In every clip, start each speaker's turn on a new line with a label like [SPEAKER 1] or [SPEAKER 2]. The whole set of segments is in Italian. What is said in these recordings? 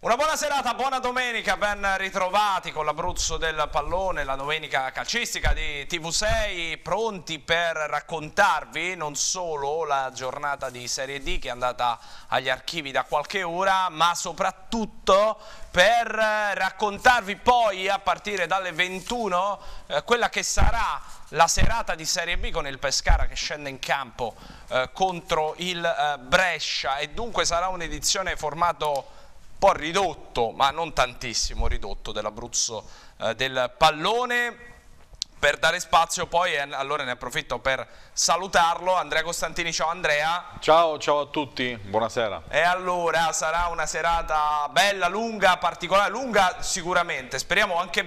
[SPEAKER 1] Una buona serata, buona domenica, ben ritrovati con l'Abruzzo del pallone, la domenica calcistica di TV6, pronti per raccontarvi non solo la giornata di Serie D che è andata agli archivi da qualche ora, ma soprattutto per raccontarvi poi a partire dalle 21 quella che sarà la serata di Serie B con il Pescara che scende in campo contro il Brescia, e dunque sarà un'edizione formato un po' ridotto, ma non tantissimo ridotto, dell'Abruzzo del pallone, per dare spazio poi, allora ne approfitto per salutarlo, Andrea Costantini. Ciao Andrea.
[SPEAKER 2] Ciao a tutti, buonasera.
[SPEAKER 1] E allora sarà una serata bella, lunga, particolare, lunga sicuramente, speriamo anche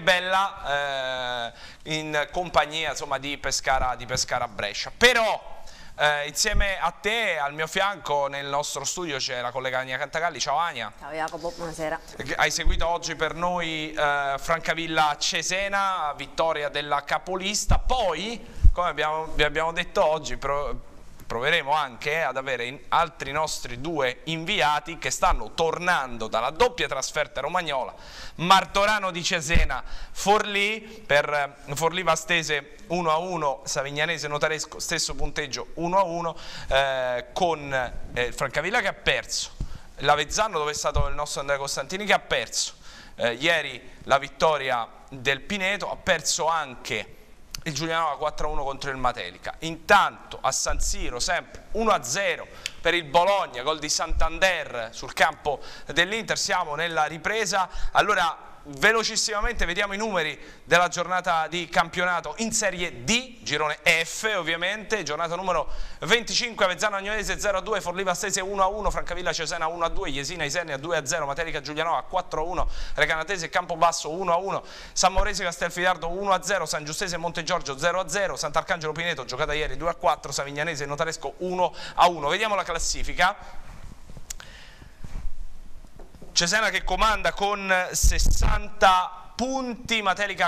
[SPEAKER 1] bella in compagnia, insomma, di Pescara Brescia. Però insieme a te, al mio fianco, nel nostro studio c'è la collega Ania Cantagalli. Ciao Ania.
[SPEAKER 3] Ciao Jacopo, buonasera.
[SPEAKER 1] Hai seguito oggi per noi Francavilla Cesena, vittoria della capolista. Poi, come vi abbiamo detto oggi, proveremo anche ad avere altri nostri due inviati che stanno tornando dalla doppia trasferta romagnola, Martorano di Cesena, Forlì, per Forlì Vastese 1-1, Savignanese Notaresco stesso punteggio 1-1, con Francavilla che ha perso, l'Avezzano dove è stato il nostro Andrea Costantini che ha perso, ieri la vittoria del Pineto, ha perso anche il Giulianova 4-1 contro il Matelica. Intanto a San Siro sempre 1-0 per il Bologna, gol di Santander sul campo dell'Inter. Siamo nella ripresa. Allora velocissimamente vediamo i numeri della giornata di campionato in Serie D, girone F ovviamente, giornata numero 25, Avezzano Agnolese 0-2, Forlì Vastese 1-1, Francavilla Cesena 1-2, Jesina Isernia 2-0, Matelica Giulianova 4-1, Recanatese Campobasso 1-1, San Maurese Castelfidardo 1-0, San Giustese Montegiorgio 0-0, Sant'Arcangelo Pineto giocata ieri 2-4, Savignanese Notaresco 1-1. Vediamo la classifica. Cesena che comanda con 60 punti, Matelica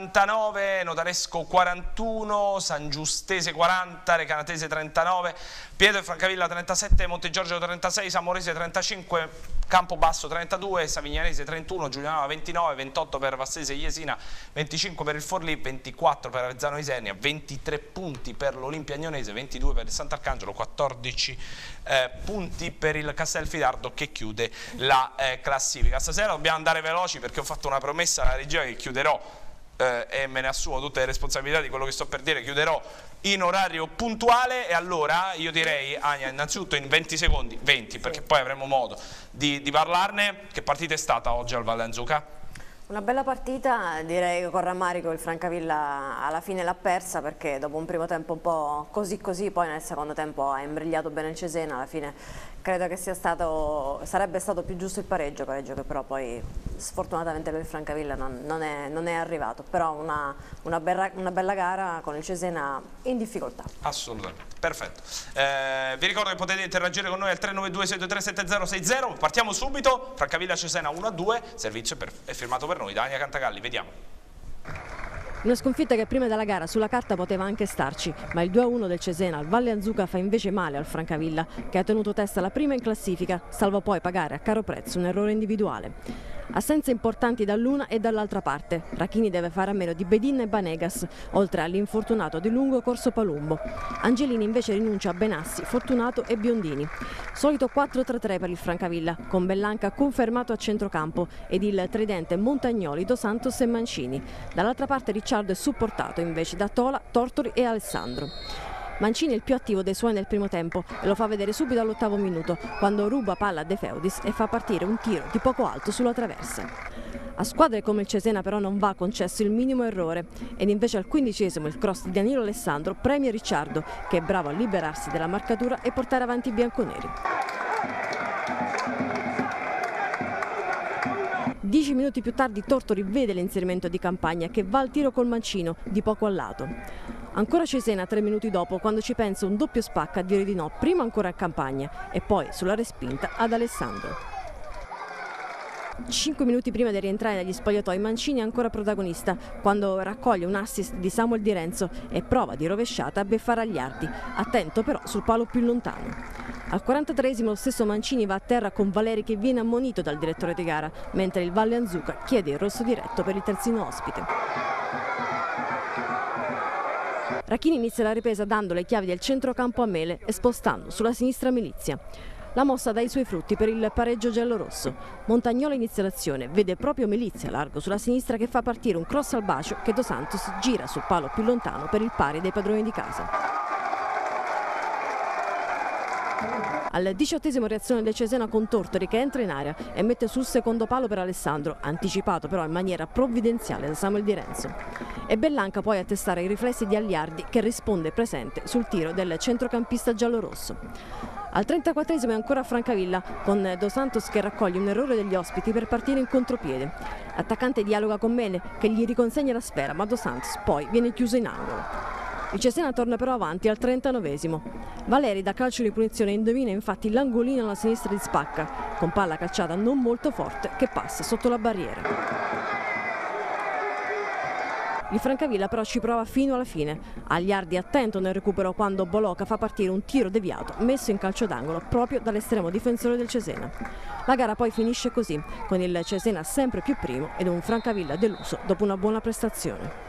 [SPEAKER 1] 49, Notaresco 41, San Giustese 40, Recanatese 39, Pietro e Francavilla 37, Montegiorgio 36, San Maurese 35, Campobasso 32, Savignanese 31, Giulianova 29, 28 per Vastese Jesina, 25 per il Forlì, 24 per Avezzano Isernia, 23 punti per l'Olimpia Agnonese, 22 per il Sant'Arcangelo, 14 punti per il Castelfidardo che chiude la classifica. Stasera dobbiamo andare veloci perché ho fatto una promessa alla regia che chiuderò e me ne assumo tutte le responsabilità di quello che sto per dire, chiuderò in orario puntuale. E allora io direi, Ania, innanzitutto in 20 secondi, 20 perché poi avremo modo di parlarne, che partita è stata oggi al Valle Anzuca?
[SPEAKER 3] Una bella partita, direi che con rammarico il Francavilla alla fine l'ha persa perché dopo un primo tempo un po' così, poi nel secondo tempo ha imbrigliato bene il Cesena. Alla fine credo che sarebbe stato più giusto il pareggio che però poi sfortunatamente per il Francavilla non è arrivato, però una bella gara con il Cesena in difficoltà.
[SPEAKER 1] Assolutamente, perfetto. Vi ricordo che potete interagire con noi al 392-623-7060. Partiamo subito, Francavilla Cesena 1-2, servizio è firmato per noi da Ania Cantagalli, vediamo.
[SPEAKER 4] Una sconfitta che prima della gara sulla carta poteva anche starci, ma il 2-1 del Cesena al Valle Anzuca fa invece male al Francavilla, che ha tenuto testa la prima in classifica, salvo poi pagare a caro prezzo un errore individuale. Assenze importanti dall'una e dall'altra parte. Rachini deve fare a meno di Bedin e Banegas, oltre all'infortunato di lungo Corso Palumbo. Angelini invece rinuncia a Benassi, Fortunato e Biondini. Solito 4-3-3 per il Francavilla, con Bellanca confermato a centrocampo ed il tridente Montagnoli, Dos Santos e Mancini. Dall'altra parte Ricciardo è supportato invece da Tola, Tortori e Alessandro. Mancini è il più attivo dei suoi nel primo tempo e lo fa vedere subito all'8° minuto, quando ruba palla a De Feudis e fa partire un tiro di poco alto sulla traversa. A squadre come il Cesena però non va concesso il minimo errore ed invece al 15° il cross di Danilo Alessandro premia Ricciardo, che è bravo a liberarsi della marcatura e portare avanti i bianconeri. 10 minuti più tardi Tortori vede l'inserimento di Campagna, che va al tiro col mancino di poco a lato. Ancora Cesena 3 minuti dopo, quando ci pensa un doppio spacca a dire di no, prima ancora a Campagna e poi sulla respinta ad Alessandro. 5 minuti prima di rientrare dagli spogliatoi Mancini è ancora protagonista, quando raccoglie un assist di Samuel Di Renzo e prova di rovesciata a beffare Agliardi, attento però sul palo più lontano. Al 43esimo lo stesso Mancini va a terra con Valeri che viene ammonito dal direttore di gara, mentre il Valle Anzuca chiede il rosso diretto per il terzino ospite. Racchini inizia la ripresa dando le chiavi del centrocampo a Mele e spostando sulla sinistra Milizia. La mossa dà i suoi frutti per il pareggio giallorosso. Montagnola inizia l'azione, vede proprio Milizia largo sulla sinistra che fa partire un cross al bacio che Dos Santos gira sul palo più lontano per il pari dei padroni di casa. Al 18esimo reazione del Cesena con Tortori che entra in area e mette sul secondo palo per Alessandro, anticipato però in maniera provvidenziale da Samuel Di Renzo. E Bellanca poi a testare i riflessi di Agliardi che risponde presente sul tiro del centrocampista giallorosso. Al 34esimo è ancora Francavilla con Dos Santos che raccoglie un errore degli ospiti per partire in contropiede. L'attaccante dialoga con Mele che gli riconsegna la sfera ma Dos Santos poi viene chiuso in angolo. Il Cesena torna però avanti al 39esimo. Valeri da calcio di punizione indovina infatti l'angolino alla sinistra di Spacca, con palla calciata non molto forte che passa sotto la barriera. Il Francavilla però ci prova fino alla fine. Agliardi attento nel recupero quando Boloca fa partire un tiro deviato messo in calcio d'angolo proprio dall'estremo difensore del Cesena. La gara poi finisce così, con il Cesena sempre più primo ed un Francavilla deluso dopo una buona prestazione.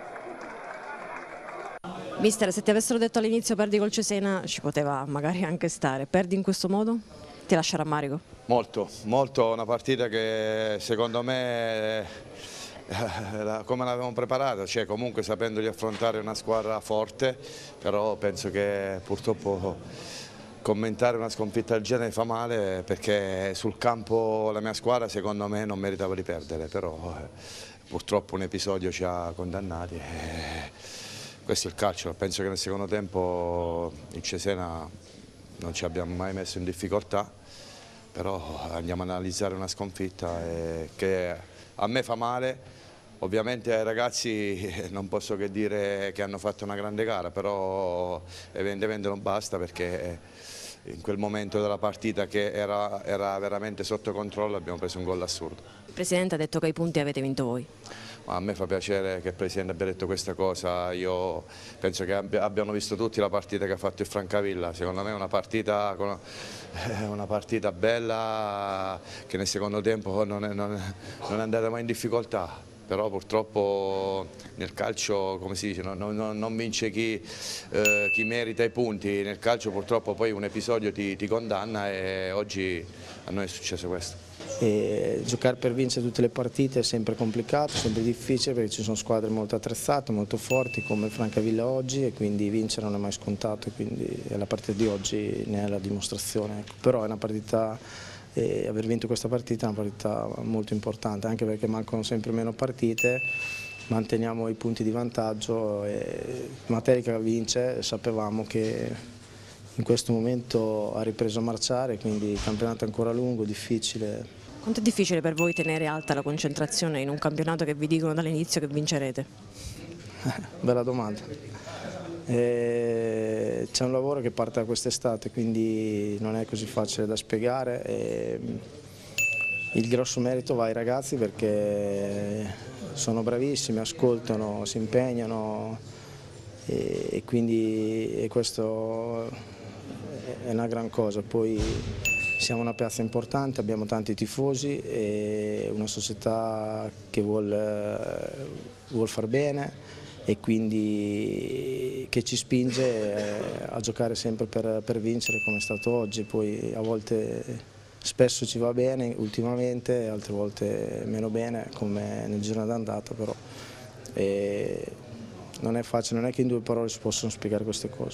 [SPEAKER 4] Mister, se ti avessero detto all'inizio perdi col Cesena ci poteva magari anche stare, perdi in questo modo? Ti lascia rammarico?
[SPEAKER 5] Molto, una partita che secondo me come l'avevamo preparata, cioè comunque sapendo di affrontare una squadra forte, però penso che purtroppo commentare una sconfitta del genere fa male perché sul campo la mia squadra secondo me non meritava di perdere, però purtroppo un episodio ci ha condannati. Questo è il calcio, penso che nel secondo tempo il Cesena non ci abbiamo mai messo in difficoltà, però andiamo ad analizzare una sconfitta che a me fa male, ovviamente ai ragazzi non posso che dire che hanno fatto una grande gara, però evidentemente non basta perché in quel momento della partita che era veramente sotto controllo abbiamo preso un gol assurdo.
[SPEAKER 4] Il Presidente ha detto che ai punti avete vinto voi.
[SPEAKER 5] A me fa piacere che il Presidente abbia detto questa cosa, io penso che abbiano visto tutti la partita che ha fatto il Francavilla, secondo me è una partita bella che nel secondo tempo non è andata mai in difficoltà, però purtroppo nel calcio, come si dice, non vince chi merita i punti, nel calcio purtroppo poi un episodio ti condanna e oggi a noi è successo questo.
[SPEAKER 6] E giocare per vincere tutte le partite è sempre complicato, sempre difficile perché ci sono squadre molto attrezzate, molto forti come il Francavilla oggi e quindi vincere non è mai scontato, quindi la partita di oggi ne è la dimostrazione. Ecco. Però è una partita, aver vinto questa partita è una partita molto importante anche perché mancano sempre meno partite, manteniamo i punti di vantaggio e Materica vince, sapevamo che in questo momento ha ripreso a marciare, quindi il campionato è ancora lungo, difficile.
[SPEAKER 4] Quanto è difficile per voi tenere alta la concentrazione in un campionato che vi dicono dall'inizio che vincerete?
[SPEAKER 6] Bella domanda. C'è un lavoro che parte da quest'estate, quindi non è così facile da spiegare. Il grosso merito va ai ragazzi perché sono bravissimi, ascoltano, si impegnano e quindi questo è una gran cosa. Poi siamo una piazza importante, abbiamo tanti tifosi e una società che vuol far bene e quindi che ci spinge a giocare sempre per vincere come è stato oggi. Poi a volte spesso ci va bene ultimamente, altre volte meno bene come nel girone d'andata, però non è facile, non è che in due parole si possono spiegare queste cose.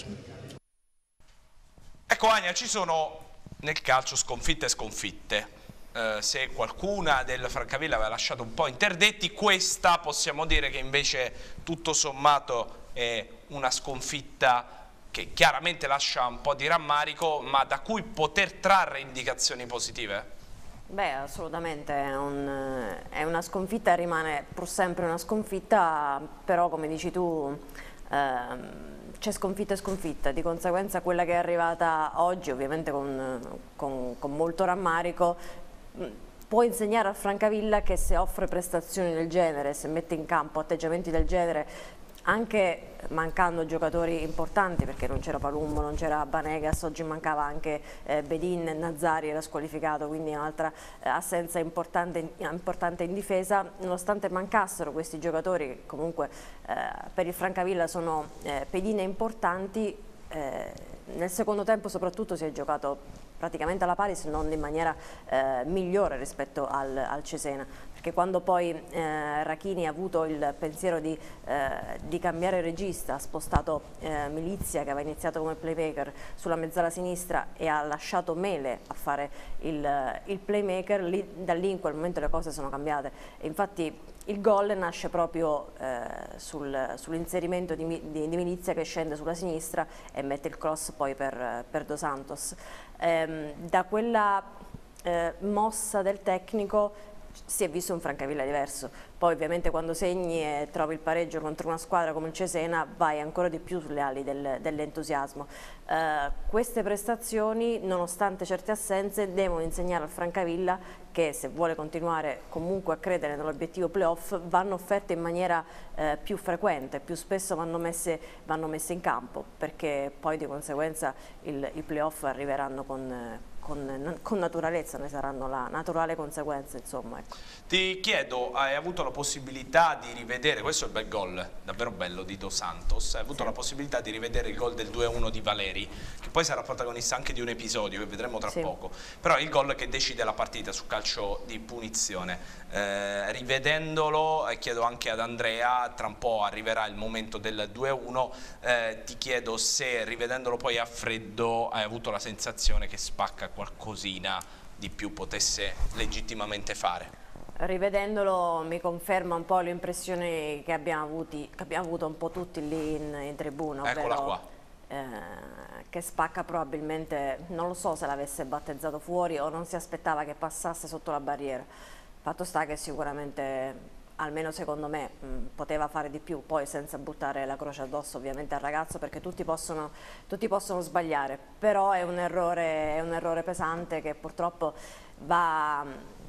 [SPEAKER 1] Ecco Ania, ci sono nel calcio sconfitte e sconfitte, se qualcuna del Francavilla aveva lasciato un po' interdetti, questa possiamo dire che invece tutto sommato è una sconfitta che chiaramente lascia un po' di rammarico, ma da cui poter trarre indicazioni positive?
[SPEAKER 3] Beh, assolutamente, è una sconfitta e rimane pur sempre una sconfitta, però come dici tu c'è sconfitta e sconfitta, di conseguenza quella che è arrivata oggi ovviamente con molto rammarico può insegnare al Francavilla che se offre prestazioni del genere, se mette in campo atteggiamenti del genere anche mancando giocatori importanti, perché non c'era Palumbo, non c'era Banegas, oggi mancava anche Bedin, Nazzari era squalificato, quindi un'altra assenza importante in difesa. Nonostante mancassero questi giocatori che comunque per il Francavilla sono pedine importanti, nel secondo tempo soprattutto si è giocato praticamente alla pari, se non in maniera migliore rispetto al Cesena, perché quando poi Rachini ha avuto il pensiero di cambiare regista, ha spostato Milizia, che aveva iniziato come playmaker, sulla mezzala sinistra e ha lasciato Mele a fare il playmaker, da lì in quel momento le cose sono cambiate e infatti il gol nasce proprio sull'inserimento di Milizia, che scende sulla sinistra e mette il cross poi per Dos Santos. Da quella mossa del tecnico si è visto un Francavilla diverso, poi ovviamente quando segni e trovi il pareggio contro una squadra come il Cesena vai ancora di più sulle ali dell'entusiasmo. Queste prestazioni, nonostante certe assenze, devono insegnare al Francavilla che se vuole continuare comunque a credere nell'obiettivo playoff vanno offerte in maniera più frequente, più spesso vanno messe in campo, perché poi di conseguenza i playoff arriveranno con naturalezza, ne saranno la naturale conseguenza, insomma. Ecco.
[SPEAKER 1] Ti chiedo, hai avuto la possibilità di rivedere, questo è il bel gol, davvero bello, di Dos Santos, hai avuto la possibilità di rivedere il gol del 2-1 di Valeri, che poi sarà protagonista anche di un episodio che vedremo tra poco, però il gol che decide la partita su calcio di punizione. Rivedendolo, chiedo anche ad Andrea, tra un po' arriverà il momento del 2-1, ti chiedo se rivedendolo poi a freddo hai avuto la sensazione che Spacca qualcosina di più potesse legittimamente fare.
[SPEAKER 3] Rivedendolo mi conferma un po' l'impressione che abbiamo avuto un po' tutti lì in tribuna,
[SPEAKER 1] Eccola
[SPEAKER 3] ovvero
[SPEAKER 1] qua.
[SPEAKER 3] Che Spacca probabilmente, non lo so se l'avesse battezzato fuori o non si aspettava che passasse sotto la barriera. Fatto sta che sicuramente, almeno secondo me, poteva fare di più, poi senza buttare la croce addosso ovviamente al ragazzo, perché tutti possono sbagliare, però è un errore pesante che purtroppo va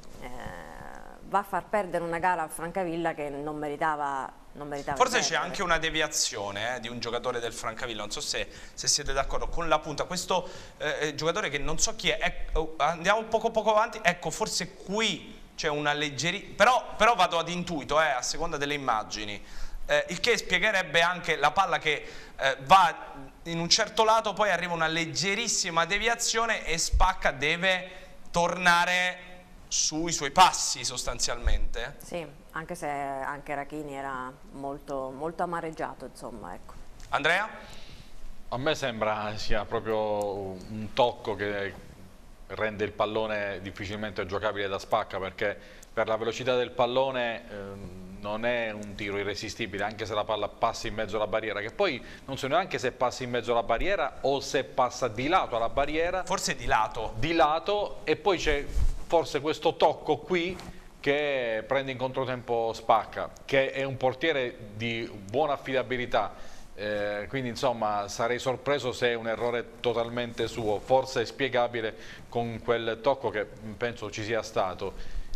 [SPEAKER 3] a far perdere una gara al Francavilla che non meritava.
[SPEAKER 1] Forse c'è anche una deviazione di un giocatore del Francavilla, non so se siete d'accordo, con la punta, questo giocatore che non so chi è, andiamo poco avanti, ecco, forse qui c'è una leggerissima, però vado ad intuito, a seconda delle immagini, il che spiegherebbe anche la palla che va in un certo lato, poi arriva una leggerissima deviazione e Spacca deve tornare sui suoi passi sostanzialmente.
[SPEAKER 3] Sì, anche se anche Rachini era molto amareggiato, insomma, ecco.
[SPEAKER 1] Andrea?
[SPEAKER 2] A me sembra sia proprio un tocco che rende il pallone difficilmente giocabile da Spacca, perché per la velocità del pallone non è un tiro irresistibile, anche se la palla passa in mezzo alla barriera, che poi non so neanche se passa in mezzo alla barriera o se passa di lato alla barriera.
[SPEAKER 1] Forse di lato.
[SPEAKER 2] Di lato, e poi c'è forse questo tocco qui che prende in controtempo Spacca, che è un portiere di buona affidabilità. Quindi insomma sarei sorpreso se è un errore totalmente suo, forse è spiegabile con quel tocco che penso ci sia stato.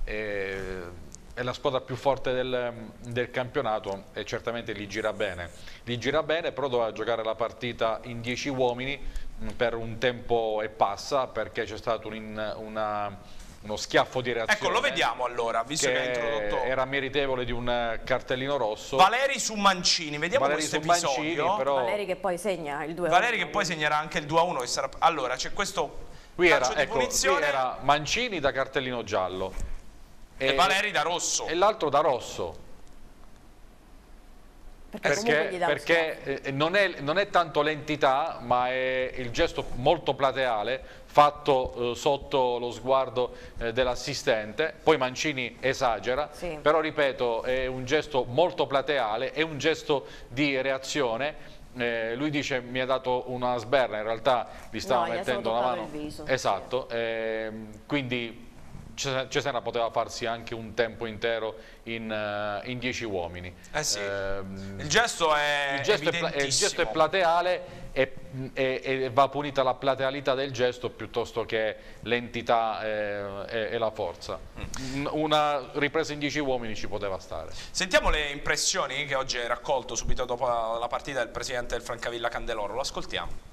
[SPEAKER 2] È la squadra più forte del campionato e certamente gli gira bene, però doveva giocare la partita in 10 uomini per un tempo e passa, perché c'è stato uno schiaffo di reazione.
[SPEAKER 1] Ecco, lo vediamo allora, visto che ha introdotto.
[SPEAKER 2] Era meritevole di un cartellino rosso.
[SPEAKER 1] Valeri su Mancini, vediamo questo episodio.
[SPEAKER 2] Però...
[SPEAKER 3] Valeri che poi segna il 2-1.
[SPEAKER 1] Valeri che poi segnerà anche il 2-1. Che sarà... Allora, c'è questo
[SPEAKER 2] qui
[SPEAKER 1] calcio
[SPEAKER 2] era,
[SPEAKER 1] di punizione.
[SPEAKER 2] Qui era Mancini da cartellino giallo.
[SPEAKER 1] E Valeri da rosso.
[SPEAKER 2] E l'altro da rosso. Perché non è tanto l'entità, ma è il gesto molto plateale fatto sotto lo sguardo dell'assistente. Poi Mancini esagera, sì. Però ripeto, è un gesto molto plateale, è un gesto di reazione. Lui dice mi ha dato una sberla, in realtà gli stava mettendo la mano.
[SPEAKER 3] Il viso.
[SPEAKER 2] Esatto, quindi Cesena poteva farsi anche un tempo intero in 10 uomini.
[SPEAKER 1] Sì. Il gesto è
[SPEAKER 2] plateale e va punita la platealità del gesto piuttosto che l'entità e la forza. Una ripresa in 10 uomini ci poteva stare.
[SPEAKER 1] Sentiamo le impressioni che oggi hai raccolto subito dopo la partita del presidente del Francavilla Candeloro, lo ascoltiamo.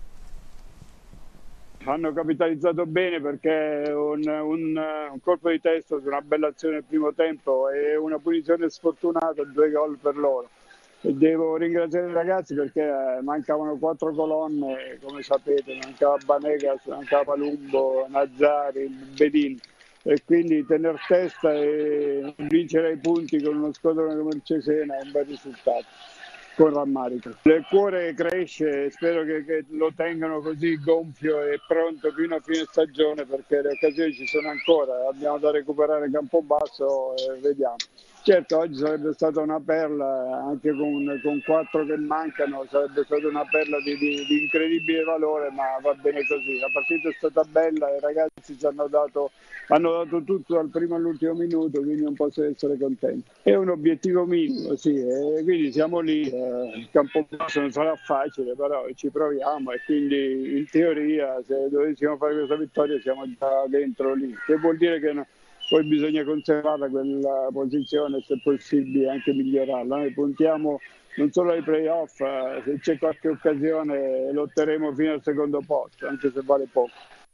[SPEAKER 7] Hanno capitalizzato bene perché un colpo di testa su una bella azione nel primo tempo e una punizione sfortunata, 2 gol per loro. E devo ringraziare i ragazzi perché mancavano 4 colonne, come sapete, mancava Banegas, mancava Palumbo, Nazzari, Bedin. E quindi tener testa e vincere i punti con uno squadrone come il Cesena è un bel risultato. Con rammarico. Il cuore cresce, spero che lo tengano così gonfio e pronto fino a fine stagione perché le occasioni ci sono ancora, abbiamo da recuperare Campobasso e vediamo. Certo, oggi sarebbe stata una perla, anche con 4 che mancano, sarebbe stata una perla di incredibile valore, ma va bene così. La partita è stata bella, i ragazzi hanno dato tutto dal primo all'ultimo minuto, quindi non posso essere contento. È un obiettivo minimo, sì, e quindi siamo lì. Il Campobasso non sarà facile, però ci proviamo e quindi in teoria se dovessimo fare questa vittoria siamo già dentro lì, che vuol dire che poi bisogna conservare quella posizione e se possibile anche migliorarla. Noi puntiamo non solo ai playoff, se c'è qualche occasione lotteremo fino al secondo posto, anche se vale poco.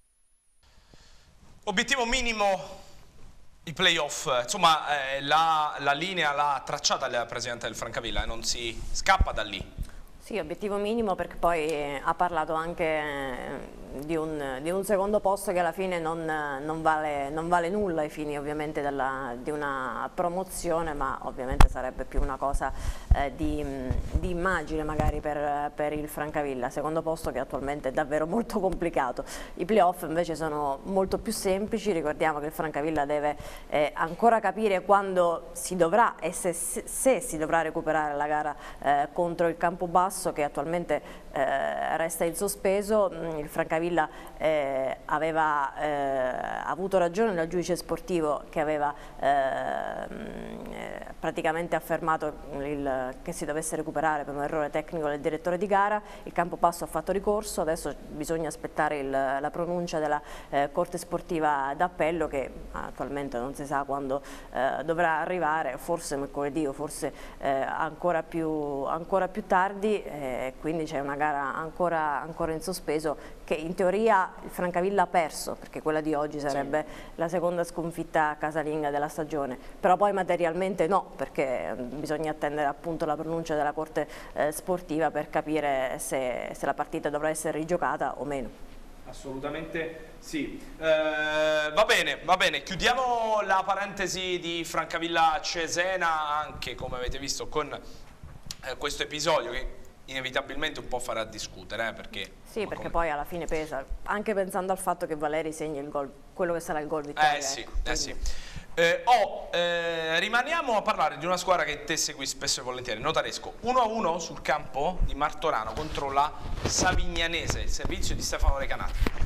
[SPEAKER 1] Obiettivo minimo i playoff, insomma la linea l'ha tracciata il presidente del Francavilla e non si scappa da lì.
[SPEAKER 3] Sì, obiettivo minimo perché poi ha parlato anche di un secondo posto che alla fine non vale nulla ai fini ovviamente di una promozione, ma ovviamente sarebbe più una cosa di immagine magari per il Francavilla, secondo posto che attualmente è davvero molto complicato. I playoff invece sono molto più semplici, ricordiamo che il Francavilla deve ancora capire quando si dovrà e se si dovrà recuperare la gara contro il Campobasso che attualmente resta in sospeso. Il Francavilla aveva avuto ragione dal giudice sportivo che aveva praticamente affermato che si dovesse recuperare per un errore tecnico del direttore di gara. Il Campobasso ha fatto ricorso, adesso bisogna aspettare la pronuncia della Corte Sportiva d'Appello che attualmente non si sa quando dovrà arrivare, forse mercoledì o forse ancora più tardi. Quindi c'è una gara ancora in sospeso che in teoria il Francavilla ha perso perché quella di oggi sarebbe la seconda sconfitta casalinga della stagione, però poi materialmente no, perché bisogna attendere appunto la pronuncia della Corte Sportiva per capire se la partita dovrà essere rigiocata o meno.
[SPEAKER 1] Assolutamente sì. Va bene, chiudiamo la parentesi di Francavilla Cesena anche come avete visto con questo episodio che inevitabilmente un po' farà discutere perché
[SPEAKER 3] sì, perché poi alla fine pesa, anche pensando al fatto che Valeri segni il gol, quello che sarà il gol vittoria.
[SPEAKER 1] Sì. Rimaniamo a parlare di una squadra che te segui spesso e volentieri, Notaresco. 1-1 sul campo di Martorano contro la Savignanese, il servizio di Stefano Recanati.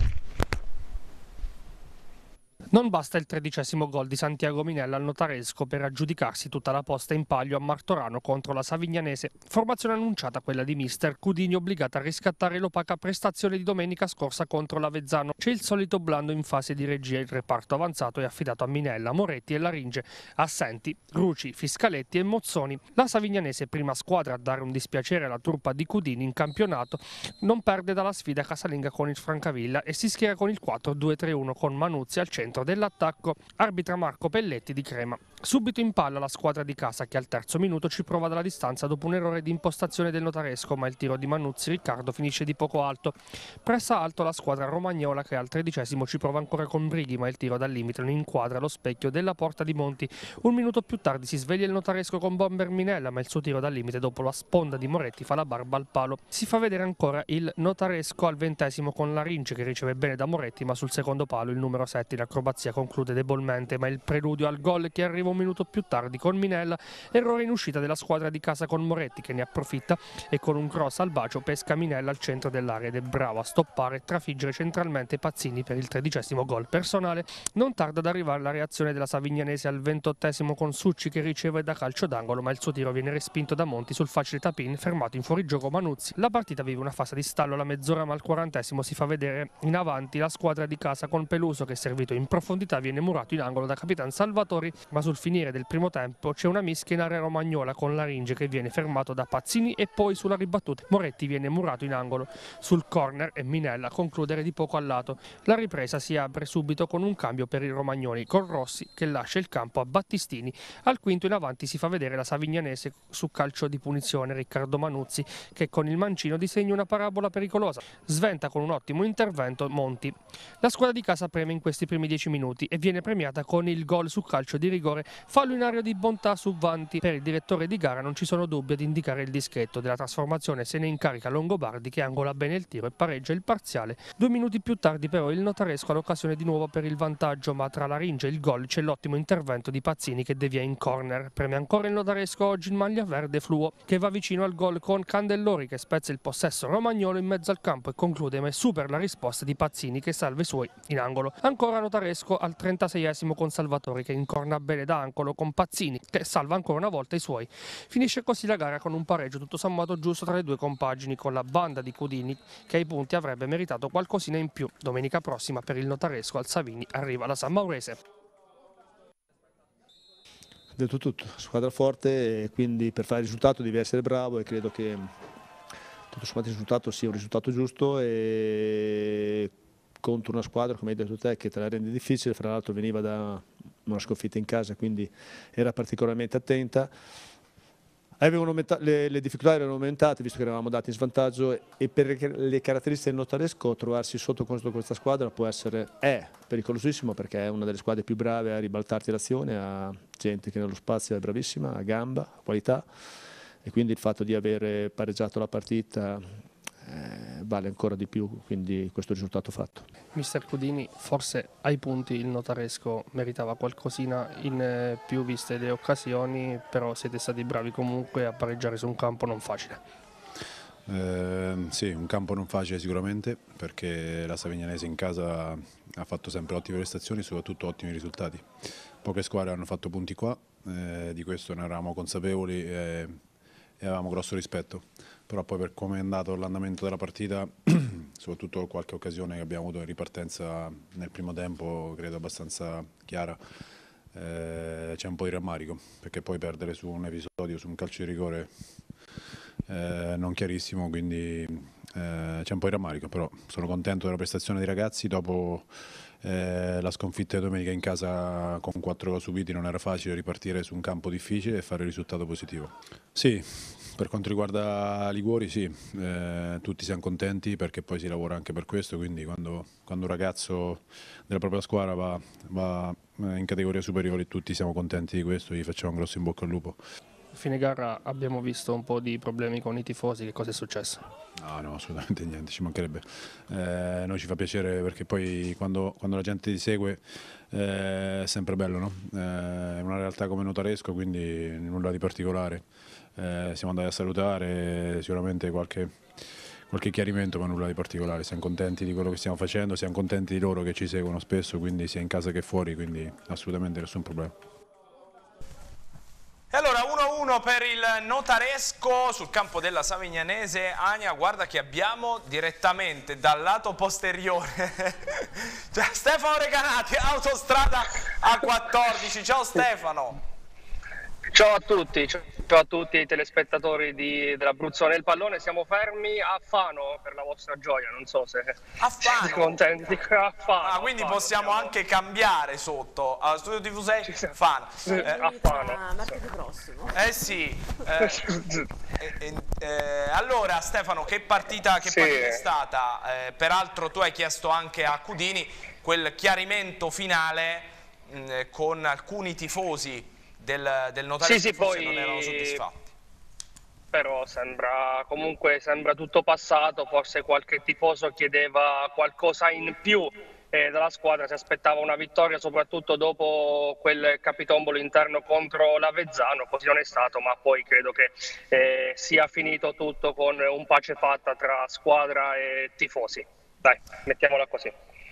[SPEAKER 8] Non basta il 13° gol di Santiago Minella al Notaresco per aggiudicarsi tutta la posta in palio a Martorano contro la Savignanese. Formazione annunciata quella di mister Cudini, obbligata a riscattare l'opaca prestazione di domenica scorsa contro l'Avezzano. C'è il solito blando in fase di regia, il reparto avanzato è affidato a Minella, Moretti e Laringe. Assenti Ruci, Fiscaletti e Mozzoni. La Savignanese, prima squadra a dare un dispiacere alla truppa di Cudini in campionato, non perde dalla sfida casalinga con il Francavilla e si schiera con il 4-2-3-1 con Manuzzi al centro dell'attacco, arbitra Marco Pelletti di Crema. Subito in palla la squadra di casa che al terzo minuto ci prova dalla distanza dopo un errore di impostazione del Notaresco, ma il tiro di Manuzzi Riccardo finisce di poco alto. Pressa alto la squadra romagnola che al 13° ci prova ancora con Brighi, ma il tiro dal limite non inquadra lo specchio della porta di Monti. Un minuto più tardi si sveglia il Notaresco con Bomber Minella, ma il suo tiro dal limite dopo la sponda di Moretti fa la barba al palo. Si fa vedere ancora il Notaresco al 20° con Laringe che riceve bene da Moretti, ma sul secondo palo il numero 7 in acrobatia l'acrobazia conclude debolmente, ma il preludio al gol che arriva un minuto più tardi con Minella, errore in uscita della squadra di casa con Moretti che ne approfitta e con un cross al bacio pesca Minella al centro dell'area ed è bravo a stoppare e trafiggere centralmente Pazzini per il 13° gol personale. Non tarda ad arrivare la reazione della Savignanese al 28° con Succi che riceve da calcio d'angolo, ma il suo tiro viene respinto da Monti sul facile tap-in, fermato in fuorigioco Manuzzi. La partita vive una fase di stallo alla mezz'ora, ma al 40° si fa vedere in avanti la squadra di casa con Peluso che, servito in profondità, viene murato in angolo da Capitan Salvatori, ma sul finire del primo tempo c'è una mischia in area romagnola con Laringe che viene fermato da Pazzini e poi sulla ribattuta Moretti viene murato in angolo sul corner e Minella a concludere di poco al lato. La ripresa si apre subito con un cambio per i romagnoli con Rossi che lascia il campo a Battistini. Al quinto in avanti si fa vedere la Savignanese su calcio di punizione Riccardo Manuzzi che con il mancino disegna una parabola pericolosa. Sventa con un ottimo intervento Monti. La squadra di casa preme in questi primi 10 minuti e viene premiata con il gol su calcio di rigore, fallo in area di bontà su Vanti. Per il direttore di gara non ci sono dubbi ad indicare il dischetto della trasformazione, se ne incarica Longobardi che angola bene il tiro e pareggia il parziale. 2 minuti più tardi però il Notaresco ha l'occasione di nuovo per il vantaggio, ma tra Laringe e il gol c'è l'ottimo intervento di Pazzini che devia in corner. Preme ancora il Notaresco oggi in maglia verde Fluo che va vicino al gol con Candellori che spezza il possesso romagnolo in mezzo al campo e conclude, ma supera la risposta di Pazzini che salva i suoi in angolo. Ancora Notaresco al 36° con Salvatori che incorna bene da angolo con Pazzini che salva ancora una volta i suoi. Finisce così la gara con un pareggio tutto sommato giusto tra le due compagini, con la banda di Cudini che ai punti avrebbe meritato qualcosina in più. Domenica prossima per il Notaresco al Savini arriva la San Maurese.
[SPEAKER 9] Detto tutto, squadra forte e quindi per fare il risultato devi essere bravo e credo che tutto sommato il risultato sia un risultato giusto e contro una squadra, come hai detto te, che te la rende difficile, fra l'altro veniva da una sconfitta in casa, quindi era particolarmente attenta. Le difficoltà erano aumentate visto che eravamo dati in svantaggio e per le caratteristiche del Notaresco trovarsi sotto contro questa squadra è pericolosissimo perché è una delle squadre più brave a ribaltarti l'azione, ha gente che nello spazio è bravissima, ha gamba, ha qualità e quindi il fatto di aver pareggiato la partita vale ancora di più, quindi questo risultato fatto.
[SPEAKER 8] Mister Cudini, forse ai punti il Notaresco meritava qualcosina in più viste le occasioni, però siete stati bravi comunque a pareggiare su un campo non facile.
[SPEAKER 10] Sì, un campo non facile sicuramente perché la Savignanese in casa ha fatto sempre ottime prestazioni e soprattutto ottimi risultati. Poche squadre hanno fatto punti qua, di questo ne eravamo consapevoli e avevamo grosso rispetto, però poi per come è andato l'andamento della partita, soprattutto qualche occasione che abbiamo avuto in ripartenza nel primo tempo, credo abbastanza chiara, c'è un po' di rammarico, perché poi perdere su un episodio, su un calcio di rigore non chiarissimo, quindi c'è un po' di rammarico, però sono contento della prestazione dei ragazzi dopo la sconfitta di domenica in casa con 4 gol subiti. Non era facile ripartire su un campo difficile e fare il risultato positivo. Sì, per quanto riguarda Liguori sì, tutti siamo contenti perché poi si lavora anche per questo, quindi quando un ragazzo della propria squadra va in categoria superiore tutti siamo contenti di questo, gli facciamo un grosso in bocca al lupo.
[SPEAKER 8] Fine gara abbiamo visto un po' di problemi con i tifosi, che cosa è successo?
[SPEAKER 10] No, assolutamente niente, ci mancherebbe. Noi ci fa piacere perché poi quando la gente ti segue è sempre bello, no? È una realtà come Notaresco, quindi nulla di particolare. Siamo andati a salutare, sicuramente qualche chiarimento, ma nulla di particolare. Siamo contenti di quello che stiamo facendo, siamo contenti di loro che ci seguono spesso, quindi sia in casa che fuori, quindi assolutamente nessun problema.
[SPEAKER 1] E allora 1-1 per il Notaresco sul campo della Savignanese. Ania, guarda che abbiamo direttamente dal lato posteriore cioè, Stefano Recanati, autostrada A14. Ciao Stefano.
[SPEAKER 11] Ciao a tutti i telespettatori dell'Abruzzo nel pallone. Siamo fermi a Fano per la vostra gioia, non so se siete contenti. A Fano,
[SPEAKER 1] quindi
[SPEAKER 11] Fano,
[SPEAKER 1] possiamo anche cambiare sotto a Studio TV 6 Fano.
[SPEAKER 11] A Fano.
[SPEAKER 3] Martedì prossimo.
[SPEAKER 1] Sì. Allora Stefano, che partita è stata? Peraltro tu hai chiesto anche a Cudini quel chiarimento finale con alcuni tifosi del Notaresco,
[SPEAKER 11] sì,
[SPEAKER 1] forse
[SPEAKER 11] poi
[SPEAKER 1] non erano soddisfatti.
[SPEAKER 11] Però sembra tutto passato, forse qualche tifoso chiedeva qualcosa in più dalla squadra si aspettava una vittoria, soprattutto dopo quel capitombolo interno contro l'Avezzano. Così non è stato, ma poi credo che sia finito tutto con un pace fatta tra squadra e tifosi. Dai, mettiamola così.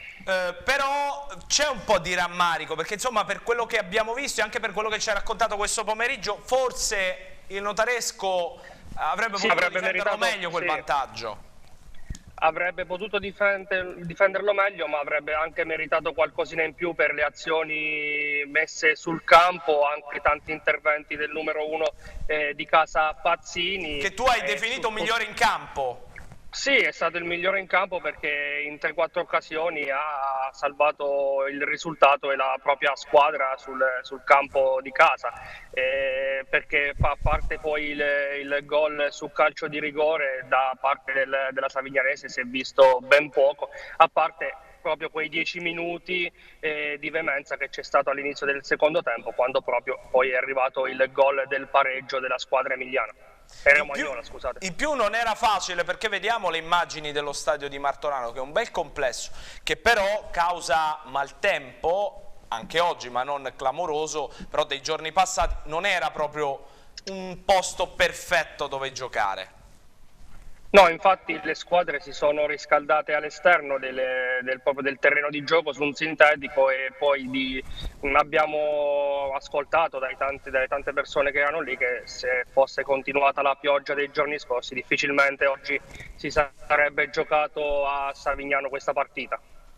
[SPEAKER 1] Però c'è un po' di rammarico, perché insomma per quello che abbiamo visto e anche per quello che ci ha raccontato questo pomeriggio, forse il Notaresco avrebbe potuto difenderlo meglio quel vantaggio.
[SPEAKER 11] Avrebbe potuto difenderlo meglio, ma avrebbe anche meritato qualcosina in più per le azioni messe sul campo, anche tanti interventi del numero 1 di casa Pazzini.
[SPEAKER 1] Che tu hai definito migliore in campo.
[SPEAKER 11] Sì, è stato il migliore in campo perché in 3-4 occasioni ha salvato il risultato e la propria squadra sul campo di casa, perché a parte poi il gol su calcio di rigore da parte della Savignanese si è visto ben poco, a parte proprio quei 10 minuti di veemenza che c'è stato all'inizio del secondo tempo, quando proprio poi è arrivato il gol del pareggio della squadra emiliana.
[SPEAKER 1] In più non era facile, perché vediamo le immagini dello stadio di Martorano, che è un bel complesso, che però causa maltempo, anche oggi, ma non clamoroso, però dei giorni passati non era proprio un posto perfetto dove giocare.
[SPEAKER 11] No, infatti le squadre si sono riscaldate all'esterno proprio del terreno di gioco su un sintetico, e poi abbiamo ascoltato dalle tante persone che erano lì che se fosse continuata la pioggia dei giorni scorsi difficilmente oggi si sarebbe giocato a Savignano questa partita.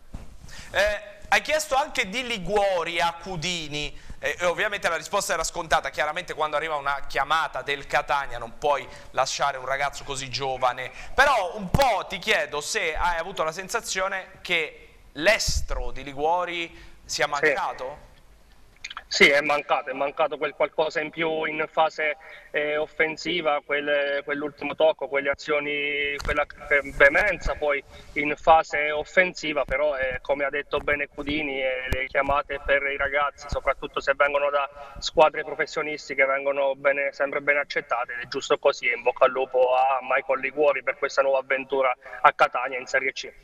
[SPEAKER 1] Hai chiesto anche di Liguori a Cudini. Ovviamente la risposta era scontata, chiaramente quando arriva una chiamata del Catania non puoi lasciare un ragazzo così giovane, però un po' ti chiedo se hai avuto la sensazione che l'estro di Liguori sia mancato?
[SPEAKER 11] Sì, è mancato quel qualcosa in più in fase offensiva, quell'ultimo tocco, quelle azioni, quella veemenza poi in fase offensiva, però come ha detto bene Cudini, le chiamate per i ragazzi, soprattutto se vengono da squadre professionistiche, vengono sempre ben accettate, ed è giusto così. In bocca al lupo a Michael Liguori per questa nuova avventura a Catania in Serie C.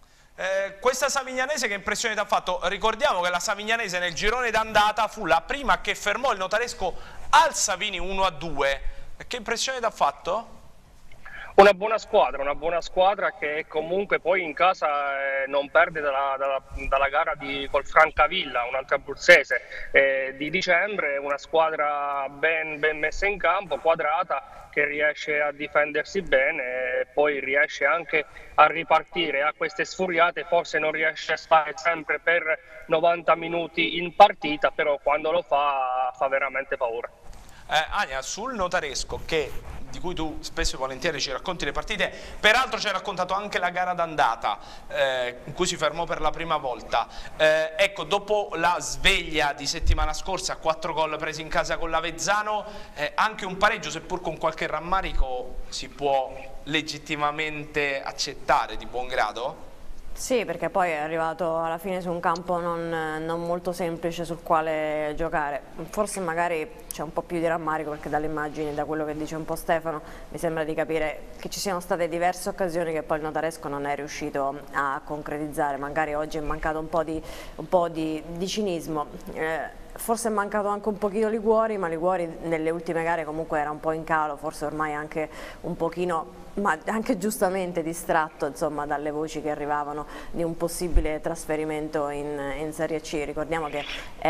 [SPEAKER 1] Questa Savignanese che impressione ti ha fatto? Ricordiamo che la Savignanese nel girone d'andata fu la prima che fermò il Notaresco al Savini 1-2. Che impressione ti ha fatto?
[SPEAKER 11] Una buona squadra che comunque poi in casa non perde dalla gara col Francavilla, un'altra abruzzese, di dicembre. Una squadra ben messa in campo, quadrata, che riesce a difendersi bene e poi riesce anche a ripartire. A queste sfuriate forse non riesce a stare sempre per 90 minuti in partita, però quando lo fa veramente paura.
[SPEAKER 1] Ania, sul Notaresco, di cui tu spesso e volentieri ci racconti le partite, peraltro ci hai raccontato anche la gara d'andata in cui si fermò per la prima volta. Ecco, dopo la sveglia di settimana scorsa, 4 gol presi in casa con l'Avezzano, anche un pareggio, seppur con qualche rammarico, si può legittimamente accettare di buon grado?
[SPEAKER 3] Sì, perché poi è arrivato alla fine su un campo non molto semplice sul quale giocare. Forse magari c'è un po' più di rammarico, perché dalle immagini, da quello che dice un po' Stefano, mi sembra di capire che ci siano state diverse occasioni che poi il Notaresco non è riuscito a concretizzare. Magari oggi è mancato un po' di cinismo. Forse è mancato anche un pochino Liguori, ma Liguori nelle ultime gare comunque era un po' in calo, forse ormai anche un pochino, ma anche giustamente distratto, insomma, dalle voci che arrivavano di un possibile trasferimento in Serie C. Ricordiamo che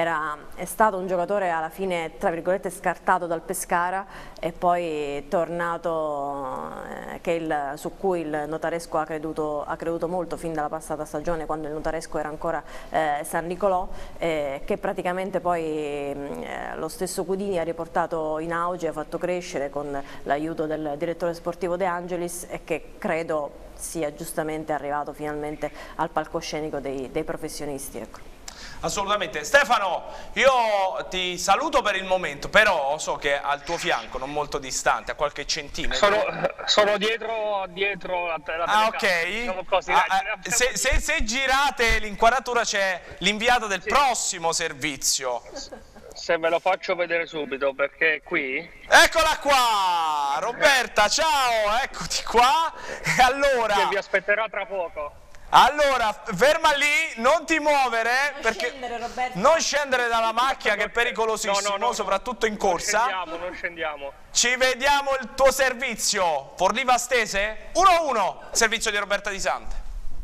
[SPEAKER 3] è stato un giocatore alla fine, tra virgolette, scartato dal Pescara e poi tornato, su cui il Notaresco ha creduto molto fin dalla passata stagione, quando il Notaresco era ancora San Nicolò, che praticamente poi lo stesso Cudini ha riportato in auge, ha fatto crescere con l'aiuto del direttore sportivo De Angelis, e che credo sia giustamente arrivato finalmente al palcoscenico dei professionisti. Ecco.
[SPEAKER 1] Assolutamente. Stefano, io ti saluto per il momento, però so che al tuo fianco, non molto distante, a qualche centimetro.
[SPEAKER 11] Sono dietro la telecamera.
[SPEAKER 1] Ok. Se girate l'inquadratura c'è l'inviato del prossimo servizio.
[SPEAKER 11] Se ve lo faccio vedere subito, perché qui...
[SPEAKER 1] Eccola qua! Roberta, ciao! Eccoti qua! E allora...
[SPEAKER 11] Che vi aspetterà tra poco.
[SPEAKER 1] Allora, ferma lì, non ti muovere, perché
[SPEAKER 3] scendere, Roberto.
[SPEAKER 1] non scendere dalla macchina che è pericolosissimo,
[SPEAKER 11] No,
[SPEAKER 1] soprattutto in corsa.
[SPEAKER 11] Non scendiamo.
[SPEAKER 1] Ci vediamo il tuo servizio. Forlì Vastese 1-1, servizio di Roberta Di Sante.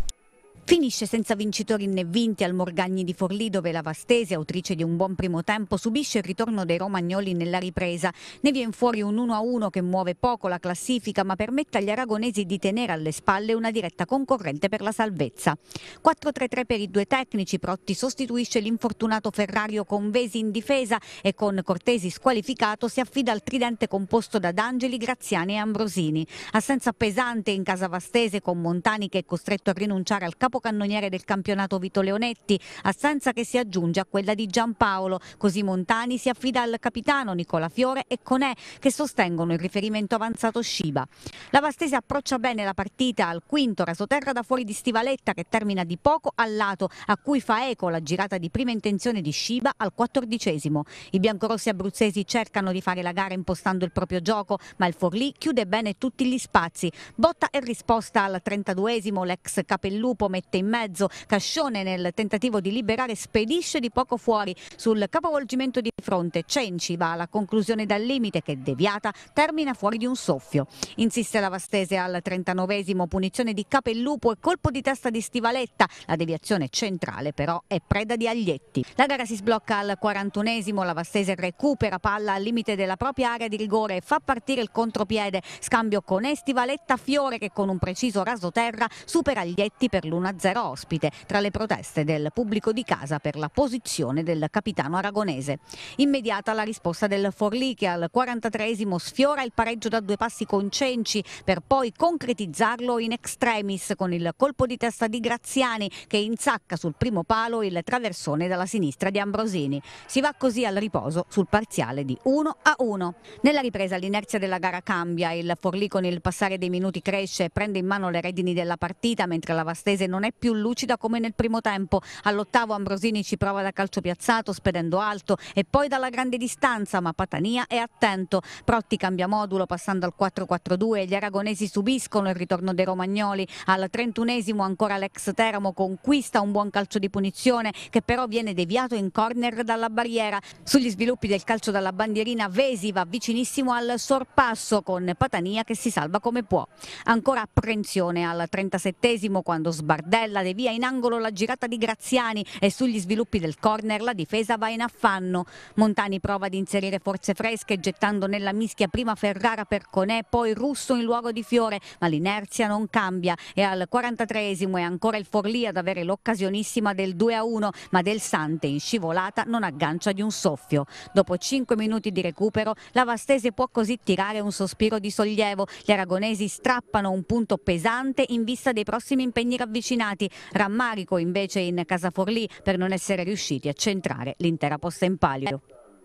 [SPEAKER 12] Finisce senza vincitori né vinti al Morgagni di Forlì, dove la Vastese, autrice di un buon primo tempo, subisce il ritorno dei romagnoli nella ripresa. Ne viene fuori un 1-1 che muove poco la classifica, ma permette agli aragonesi di tenere alle spalle una diretta concorrente per la salvezza. 4-3-3 per i due tecnici. Protti sostituisce l'infortunato Ferrario con Vesi in difesa e con Cortesi squalificato si affida al tridente composto da D'Angeli, Graziani e Ambrosini. Assenza pesante in casa vastese, con Montani che è costretto a rinunciare al capocannoniere del campionato Vito Leonetti, assenza che si aggiunge a quella di Giampaolo. Così Montani si affida al capitano Nicola Fiore e Conè, che sostengono il riferimento avanzato Sciba. La Vastese approccia bene la partita al quinto rasoterra da fuori di Stivaletta, che termina di poco al lato, a cui fa eco la girata di prima intenzione di Sciba al 14°. I biancorossi abruzzesi cercano di fare la gara impostando il proprio gioco, ma il Forlì chiude bene tutti gli spazi. Botta e risposta al 32°, l'ex Capellupo mette in mezzo, Cascione nel tentativo di liberare spedisce di poco fuori. Sul capovolgimento di fronte Cenci va alla conclusione dal limite che, deviata, termina fuori di un soffio. Insiste la Vastese al 39°, punizione di Capellupo e colpo di testa di Stivaletta. La deviazione centrale però è preda di Aglietti. La gara si sblocca al 41°, la Vastese recupera palla al limite della propria area di rigore e fa partire il contropiede. Scambio con Stivaletta Fiore, che con un preciso rasoterra supera Aglietti per l'1-0 ospite, tra le proteste del pubblico di casa per la posizione del capitano aragonese. Immediata la risposta del Forlì, che al 43° sfiora il pareggio da due passi con Cenci, per poi concretizzarlo in extremis con il colpo di testa di Graziani, che insacca sul primo palo il traversone dalla sinistra di Ambrosini. Si va così al riposo sul parziale di 1-1. Nella ripresa l'inerzia della gara cambia, il Forlì con il passare dei minuti cresce e prende in mano le redini della partita, mentre la Vastese non è più lucida come nel primo tempo. All'8° Ambrosini ci prova da calcio piazzato spedendo alto e poi dalla grande distanza, ma Patania è attento. Protti cambia modulo passando al 4-4-2 e gli aragonesi subiscono il ritorno dei romagnoli. Al 31° ancora l'ex Teramo conquista un buon calcio di punizione, che però viene deviato in corner dalla barriera. Sugli sviluppi del calcio dalla bandierina Vesi va vicinissimo al sorpasso, con Patania che si salva come può. Ancora apprensione al 37° quando Sbardella devia in angolo la girata di Graziani e sugli sviluppi del corner la difesa va in affanno. Montani prova ad inserire forze fresche gettando nella mischia prima Ferrara per Conè, poi Russo in luogo di Fiore, ma l'inerzia non cambia e al 43° è ancora il Forlì ad avere l'occasionissima del 2-1, ma Del Sante in scivolata non aggancia di un soffio. Dopo 5 minuti di recupero la Vastese può così tirare un sospiro di sollievo. Gli aragonesi strappano un punto pesante in vista dei prossimi impegni ravvicinati. Rammarico invece in casa Forlì per non essere riusciti a centrare l'intera posta in palio.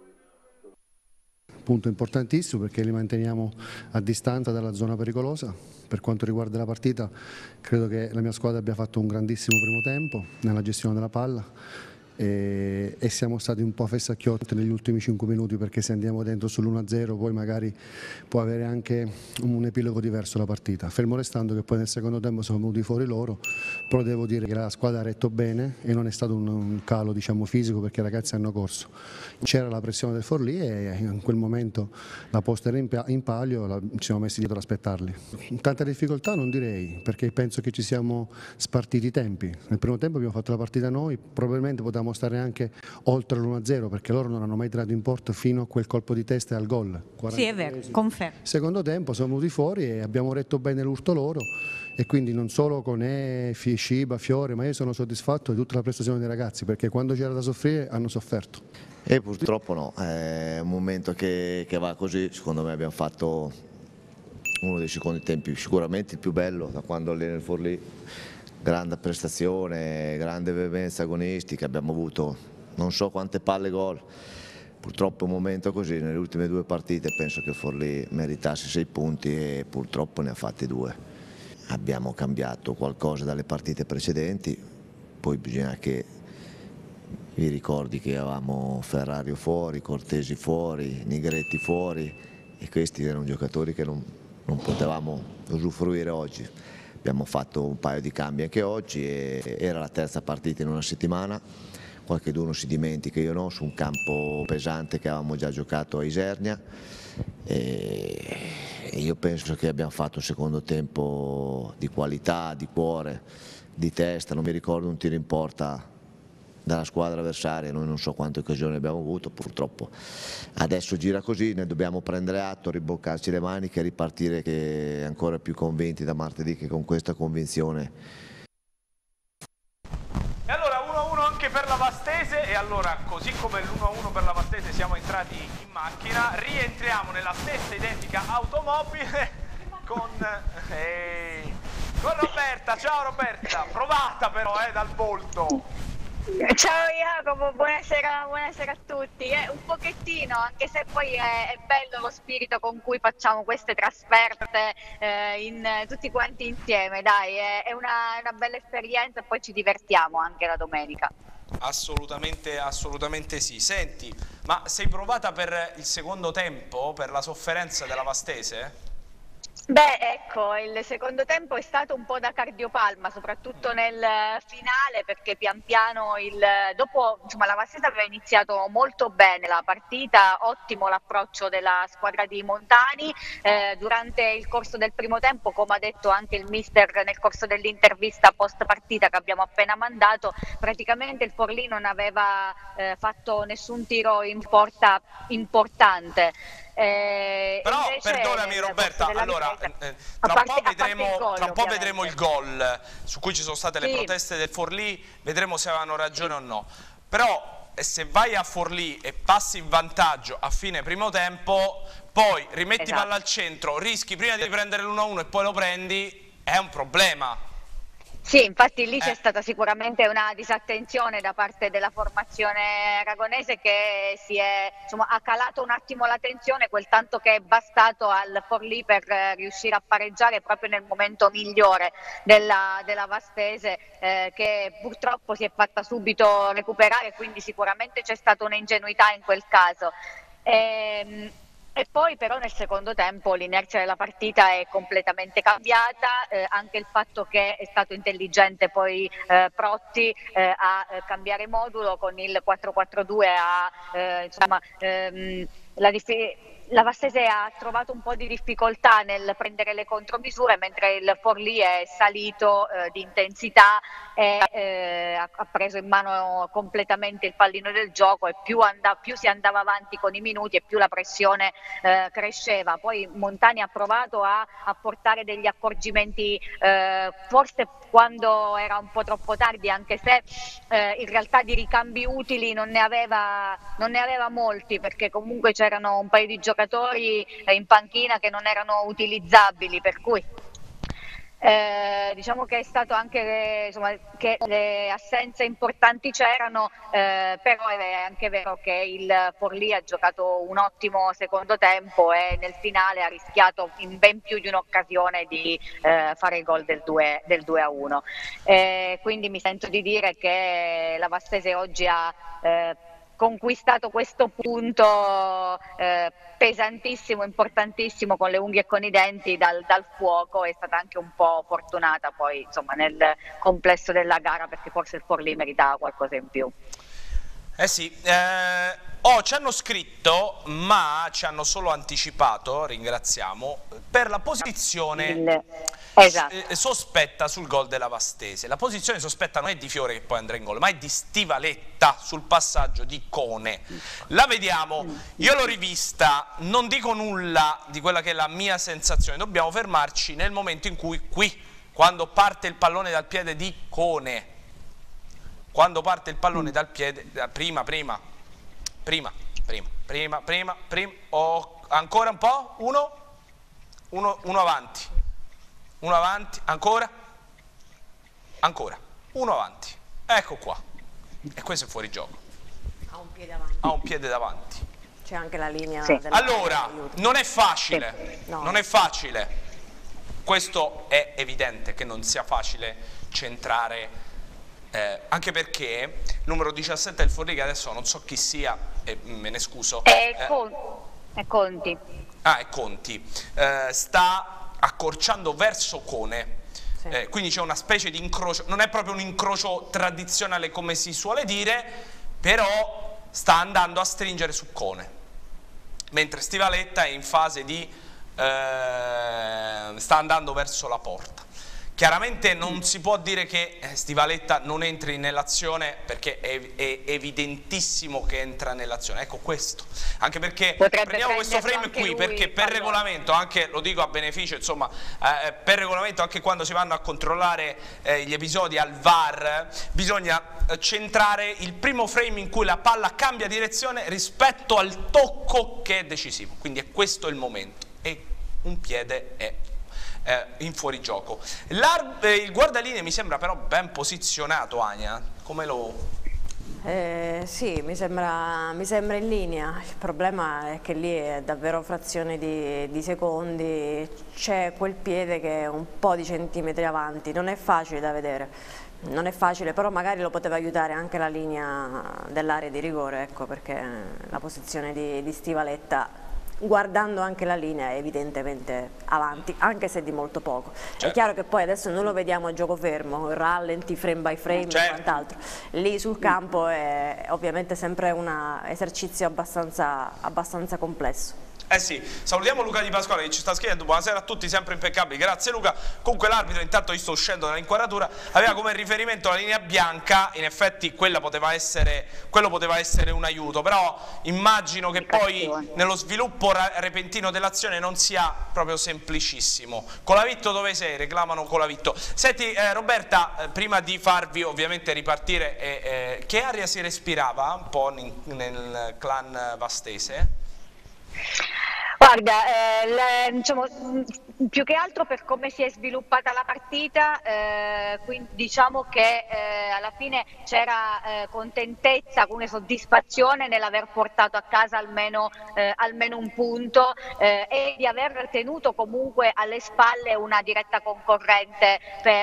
[SPEAKER 13] Punto importantissimo, perché li manteniamo a distanza dalla zona pericolosa. Per quanto riguarda la partita, credo che la mia squadra abbia fatto un grandissimo primo tempo nella gestione della palla e siamo stati un po' fessacchiotti negli ultimi 5 minuti, perché se andiamo dentro sull'1-0 poi magari può avere anche un epilogo diverso la partita, fermo restando che poi nel secondo tempo sono venuti fuori loro. Però devo dire che la squadra ha retto bene e non è stato un calo, diciamo, fisico, perché i ragazzi hanno corso. C'era la pressione del Forlì e in quel momento la posta era in palio, ci siamo messi dietro ad aspettarli. Tanta difficoltà non direi, perché penso che ci siamo spartiti i tempi. Nel primo tempo abbiamo fatto la partita noi, probabilmente potevamo stare anche oltre l'1-0, perché loro non hanno mai tirato in porto fino a quel colpo di testa e al gol.
[SPEAKER 12] Sì, è vero, confermo.
[SPEAKER 13] Secondo tempo siamo venuti fuori e abbiamo retto bene l'urto loro, e quindi non solo con Sciba, Fiore, ma io sono soddisfatto di tutta la prestazione dei ragazzi, perché quando c'era da soffrire hanno sofferto.
[SPEAKER 14] E purtroppo no, è un momento che va così. Secondo me abbiamo fatto uno dei secondi tempi sicuramente il più bello da quando allena il Forlì. Grande prestazione, grande veemenza agonistica, abbiamo avuto non so quante palle gol. Purtroppo è un momento così, nelle ultime 2 partite penso che Forlì meritasse 6 punti e purtroppo ne ha fatti 2. Abbiamo cambiato qualcosa dalle partite precedenti, poi bisogna che vi ricordi che avevamo Ferrario fuori, Cortesi fuori, Nigretti fuori, e questi erano giocatori che non potevamo usufruire oggi. abbiamo fatto un paio di cambi anche oggi e era la terza partita in una settimana. Qualcheduno si dimentica, io no, su un campo pesante che avevamo già giocato a Isernia e io penso che abbiamo fatto un secondo tempo di qualità, di cuore, di testa, non mi ricordo un tiro in porta dalla squadra avversaria, noi non so quante occasioni abbiamo avuto, purtroppo adesso gira così, ne dobbiamo prendere atto, riboccarci le maniche e ripartire che ancora più convinti da martedì, che con questa convinzione.
[SPEAKER 1] E allora 1-1 anche per la Vastese, e allora così come l'1-1 per la Vastese siamo entrati in macchina, rientriamo nella stessa identica automobile con Roberta. Ciao Roberta, provata però dal volto.
[SPEAKER 15] Ciao Jacopo, buonasera a tutti. Un pochettino, anche se poi è bello lo spirito con cui facciamo queste trasferte tutti quanti insieme, dai, è una bella esperienza e poi ci divertiamo anche la domenica.
[SPEAKER 1] Assolutamente, assolutamente sì. Senti, ma sei provata per il secondo tempo, per la sofferenza della Vastese?
[SPEAKER 15] Beh, ecco, il secondo tempo è stato un po' da cardiopalma, soprattutto nel finale, perché pian piano dopo, insomma, la Vastese aveva iniziato molto bene la partita, ottimo l'approccio della squadra di Montani. Durante il corso del primo tempo, come ha detto anche il mister nel corso dell'intervista post partita che abbiamo appena mandato, praticamente il Forlì non aveva fatto nessun tiro in porta importante.
[SPEAKER 1] Però perdonami Roberta, allora tra un po' vedremo il gol su cui ci sono state le proteste del Forlì, vedremo se avevano ragione o no, però se vai a Forlì e passi in vantaggio a fine primo tempo, poi rimetti palla al centro, rischi prima di prendere l'1-1 e poi lo prendi, è un problema.
[SPEAKER 15] Sì, infatti lì c'è stata sicuramente una disattenzione da parte della formazione aragonese che ha calato un attimo la tensione, quel tanto che è bastato al Forlì per riuscire a pareggiare proprio nel momento migliore della Vastese, che purtroppo si è fatta subito recuperare, quindi sicuramente c'è stata un'ingenuità in quel caso. E poi però nel secondo tempo l'inerzia della partita è completamente cambiata, anche il fatto che è stato intelligente poi Protti a cambiare modulo con il 4-4-2, la Vastese ha trovato un po' di difficoltà nel prendere le contromisure, mentre il Forlì è salito di intensità e ha preso in mano completamente il pallino del gioco, e più si andava avanti con i minuti e più la pressione cresceva. Poi Montani ha provato a portare degli accorgimenti, forse quando era un po' troppo tardi, anche se in realtà di ricambi utili non ne aveva molti, perché comunque c'erano un paio di giocatori in panchina che non erano utilizzabili, per cui diciamo che è stato anche che le assenze importanti c'erano, però è anche vero che il Forlì ha giocato un ottimo secondo tempo e nel finale ha rischiato in ben più di un'occasione di fare il gol del 2-1. Quindi mi sento di dire che la Vastese oggi ha conquistato questo punto pesantissimo, importantissimo, con le unghie e con i denti dal fuoco. È stata anche un po' fortunata poi, insomma, nel complesso della gara, perché forse il Forlì meritava qualcosa in più.
[SPEAKER 1] Sì, ci hanno scritto, ma ci hanno solo anticipato, ringraziamo, per la posizione sospetta sul gol della Vastese. La posizione sospetta non è di Fiore, che poi andrà in gol, ma è di Stivaletta sul passaggio di Cone. La vediamo, io l'ho rivista, non dico nulla di quella che è la mia sensazione, dobbiamo fermarci nel momento in cui quando parte il pallone dal piede di Cone. Quando parte il pallone dal piede, prima, ancora un po', uno avanti, ancora, uno avanti, ecco qua, e questo è fuori gioco,
[SPEAKER 3] ha un piede avanti,
[SPEAKER 1] ha un piede davanti.
[SPEAKER 3] C'è anche la linea
[SPEAKER 1] allora, non è facile, non è facile, questo è evidente che non sia facile centrare. Anche perché numero 17 del Forlì, che adesso non so chi sia e me ne scuso,
[SPEAKER 15] è Conti.
[SPEAKER 1] È Conti, sta accorciando verso Cone,
[SPEAKER 3] Sì.
[SPEAKER 1] Quindi c'è una specie di incrocio, non è proprio un incrocio tradizionale come si suole dire, però sta andando a stringere Succone, mentre Stivaletta è in fase di sta andando verso la porta. Chiaramente non si può dire che Stivaletta non entri nell'azione, perché è evidentissimo che entra nell'azione. Ecco questo, anche perché prendiamo questo frame qui, perché per regolamento, anche lo dico a beneficio, insomma, per regolamento anche quando si vanno a controllare gli episodi al VAR, bisogna centrare il primo frame in cui la palla cambia direzione rispetto al tocco, che è decisivo. Quindi è questo il momento, e un piede è in fuorigioco. Il guardalinee mi sembra però ben posizionato, Ania, come lo...
[SPEAKER 3] Sì, mi sembra in linea. Il problema è che lì è davvero frazione di secondi, c'è quel piede che è un po' di centimetri avanti, non è facile da vedere, non è facile, però magari lo poteva aiutare anche la linea dell'area di rigore, ecco, perché la posizione di Stivaletta, guardando anche la linea, è evidentemente avanti, anche se di molto poco. Certo. È chiaro che poi adesso noi lo vediamo a gioco fermo, rallenti, frame by frame e quant'altro. Lì sul campo è ovviamente sempre un esercizio abbastanza complesso.
[SPEAKER 1] Eh sì, salutiamo Luca Di Pasquale che ci sta scrivendo, buonasera a tutti, sempre impeccabili, grazie Luca. Comunque l'arbitro, intanto io sto uscendo dall'inquadratura, aveva come riferimento la linea bianca, in effetti quello poteva essere un aiuto, però immagino che poi nello sviluppo repentino dell'azione non sia proprio semplicissimo. Colavitto dove sei? Reclamano Colavitto. Senti Roberta, prima di farvi ovviamente ripartire, che aria si respirava un po' nel clan vastese?
[SPEAKER 15] Guarda, diciamo, più che altro per come si è sviluppata la partita, quindi diciamo che alla fine c'era contentezza, come soddisfazione nell'aver portato a casa almeno un punto e di aver tenuto comunque alle spalle una diretta concorrente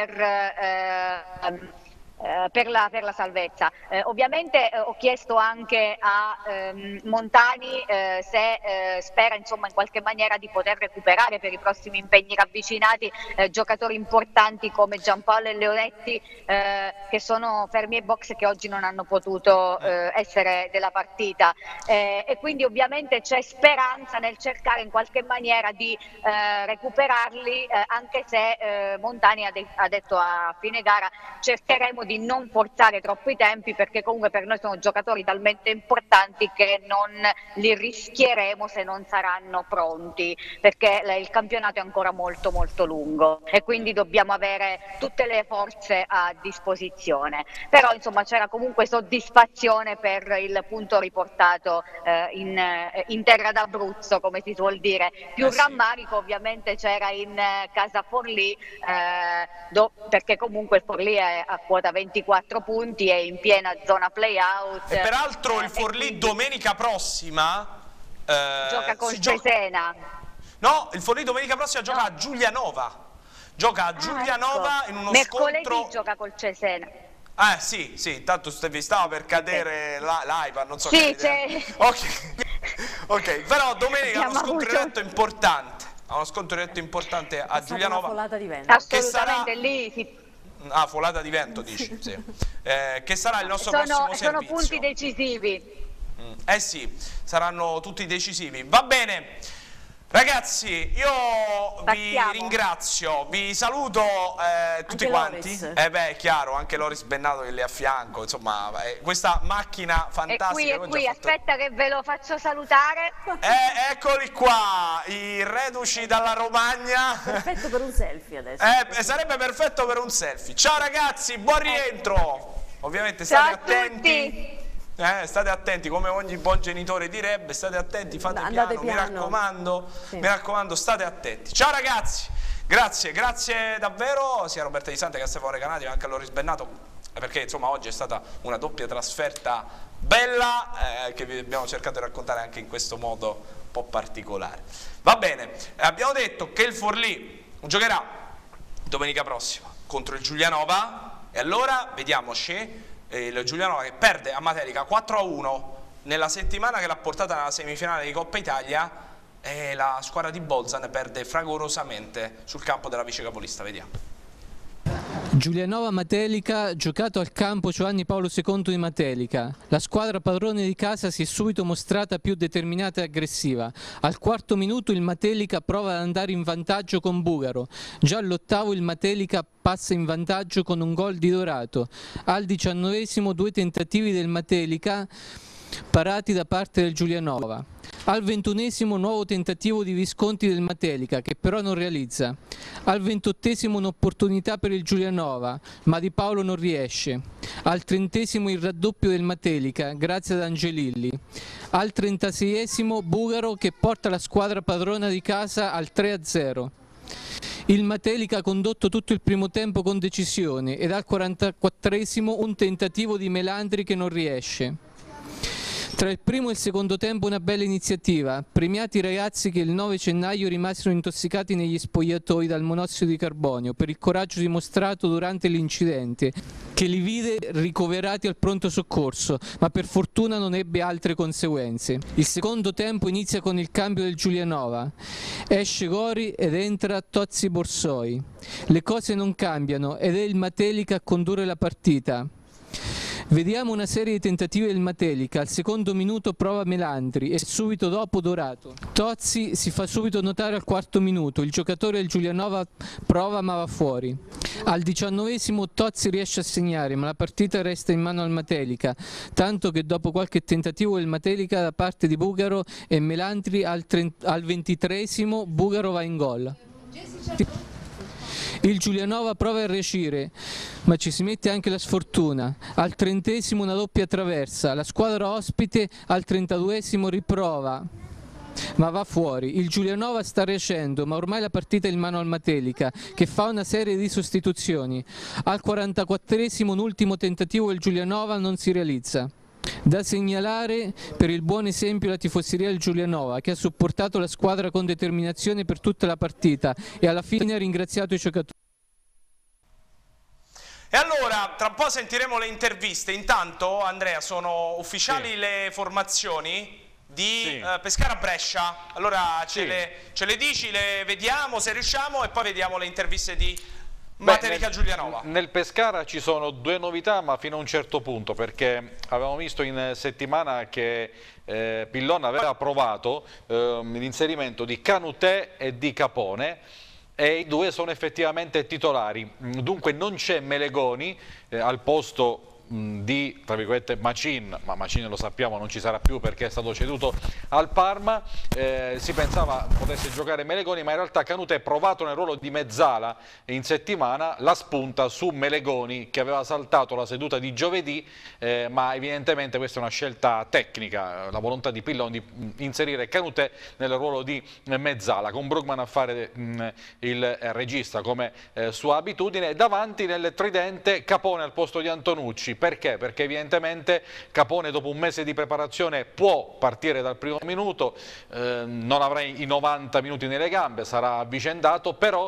[SPEAKER 15] per la salvezza. Ovviamente ho chiesto anche a Montani se spera insomma in qualche maniera di poter recuperare per i prossimi impegni ravvicinati giocatori importanti come Giampaolo e Leonetti che sono fermi ai box, che oggi non hanno potuto essere della partita, e quindi ovviamente c'è speranza nel cercare in qualche maniera di recuperarli, anche se Montani ha detto a fine gara cercheremo di non forzare troppo i tempi, perché comunque per noi sono giocatori talmente importanti che non li rischieremo se non saranno pronti, perché il campionato è ancora molto molto lungo e quindi dobbiamo avere tutte le forze a disposizione. Però insomma c'era comunque soddisfazione per il punto riportato in terra d'Abruzzo, come si suol dire. Più rammarico ovviamente c'era in casa Forlì, perché comunque il Forlì è a quota 24 punti e in piena zona play-out.
[SPEAKER 1] E peraltro il Forlì domenica prossima
[SPEAKER 15] gioca con Cesena.
[SPEAKER 1] No, il Forlì domenica prossima gioca a Giulianova. Gioca a Giulianova, ecco, in uno
[SPEAKER 15] mercoledì
[SPEAKER 1] scontro...
[SPEAKER 15] gioca col Cesena.
[SPEAKER 1] Sì, intanto vi stava per cadere l'iPad, non so
[SPEAKER 15] sì,
[SPEAKER 1] che... Ok, però domenica ha uno scontro diretto importante. Ha uno scontro diretto importante a Giulianova.
[SPEAKER 3] Una folata di vento.
[SPEAKER 15] Assolutamente, che sarà... lì
[SPEAKER 1] folata di vento dici, sì. Che sarà il nostro prossimo servizio.
[SPEAKER 15] Sono punti decisivi.
[SPEAKER 1] Sì, saranno tutti decisivi. Va bene. Ragazzi, io vi ringrazio, vi saluto tutti quanti. È chiaro, anche Loris Bennato che è lì a fianco, insomma, questa macchina fantastica.
[SPEAKER 15] È qui, aspetta che ve lo faccio salutare.
[SPEAKER 1] Eccoli qua, i reduci dalla Romagna.
[SPEAKER 3] Perfetto per un selfie adesso.
[SPEAKER 1] Sarebbe perfetto per un selfie. Ciao ragazzi, buon rientro. Ovviamente state attenti. State attenti, come ogni buon genitore direbbe, state attenti, fate piano, mi raccomando, state attenti. Ciao ragazzi, grazie davvero sia a Roberta Di Santa che a Stefano Recanati, anche a Loris Bennato, perché insomma oggi è stata una doppia trasferta bella che vi abbiamo cercato di raccontare anche in questo modo un po' particolare. Va bene, abbiamo detto che il Forlì giocherà domenica prossima contro il Giulianova e allora vediamoci. Il Giulianova che perde a Materica 4-1 nella settimana che l'ha portata nella semifinale di Coppa Italia, e la squadra di Bolzan perde fragorosamente sul campo della vicecapolista. Vediamo.
[SPEAKER 16] Giulianova Matelica, giocato al campo Giovanni Paolo II di Matelica. La squadra padrone di casa si è subito mostrata più determinata e aggressiva. Al quarto minuto il Matelica prova ad andare in vantaggio con Bugaro. Già all'8° il Matelica passa in vantaggio con un gol di Dorato. Al 19° 2 tentativi del Matelica parati da parte del Giulianova. Al 21° nuovo tentativo di Visconti del Matelica, che però non realizza. Al 28° un'opportunità per il Giulianova, ma Di Paolo non riesce. Al 30° il raddoppio del Matelica, grazie ad Angelilli. Al 36° Bugaro che porta la squadra padrona di casa al 3-0. Il Matelica ha condotto tutto il primo tempo con decisione ed al 44° un tentativo di Melandri che non riesce. Tra il primo e il secondo tempo una bella iniziativa, premiati i ragazzi che il 9 gennaio rimasero intossicati negli spogliatoi dal monossido di carbonio per il coraggio dimostrato durante l'incidente, che li vide ricoverati al pronto soccorso, ma per fortuna non ebbe altre conseguenze. Il secondo tempo inizia con il cambio del Giulianova, esce Gori ed entra Tozzi Borsoi. Le cose non cambiano ed è il Matelica a condurre la partita. Vediamo una serie di tentativi del Matelica, al secondo minuto prova Melandri e subito dopo Dorato. Tozzi si fa subito notare al quarto minuto, il giocatore del Giulianova prova ma va fuori. Al 19° Tozzi riesce a segnare ma la partita resta in mano al Matelica, tanto che dopo qualche tentativo del Matelica da parte di Bugaro e Melandri al 23° Bugaro va in gol. Il Giulianova prova a reagire, ma ci si mette anche la sfortuna. Al 30° una doppia traversa, la squadra ospite al 32° riprova, ma va fuori. Il Giulianova sta reagendo, ma ormai la partita è in mano al Matelica, che fa una serie di sostituzioni. Al 44° un ultimo tentativo del Giulianova non si realizza. Da segnalare per il buon esempio la tifoseria del Giulianova, che ha supportato la squadra con determinazione per tutta la partita e alla fine ha ringraziato i giocatori.
[SPEAKER 1] E allora, tra un po' sentiremo le interviste. Intanto, Andrea, sono ufficiali le formazioni di Pescara-Brescia. Allora ce le dici, le vediamo se riusciamo e poi vediamo le interviste di Matelica Giulianova.
[SPEAKER 2] Nel Pescara ci sono due novità, ma fino a un certo punto, perché avevamo visto in settimana che Pillon aveva provato l'inserimento di Canutè e di Capone, e i due sono effettivamente titolari. Dunque non c'è Melegoni al posto di, tra virgolette, Macin, ma Macin lo sappiamo non ci sarà più perché è stato ceduto al Parma. Si pensava potesse giocare Melegoni, ma in realtà Canutè, provato nel ruolo di mezzala in settimana, la spunta su Melegoni, che aveva saltato la seduta di giovedì, ma evidentemente questa è una scelta tecnica, la volontà di Pillon di inserire Canutè nel ruolo di mezzala, con Brugman a fare il regista come sua abitudine. Davanti nel tridente Capone al posto di Antonucci. Perché? Perché evidentemente Capone dopo un mese di preparazione può partire dal primo minuto, non avrà i 90 minuti nelle gambe, sarà avvicendato, però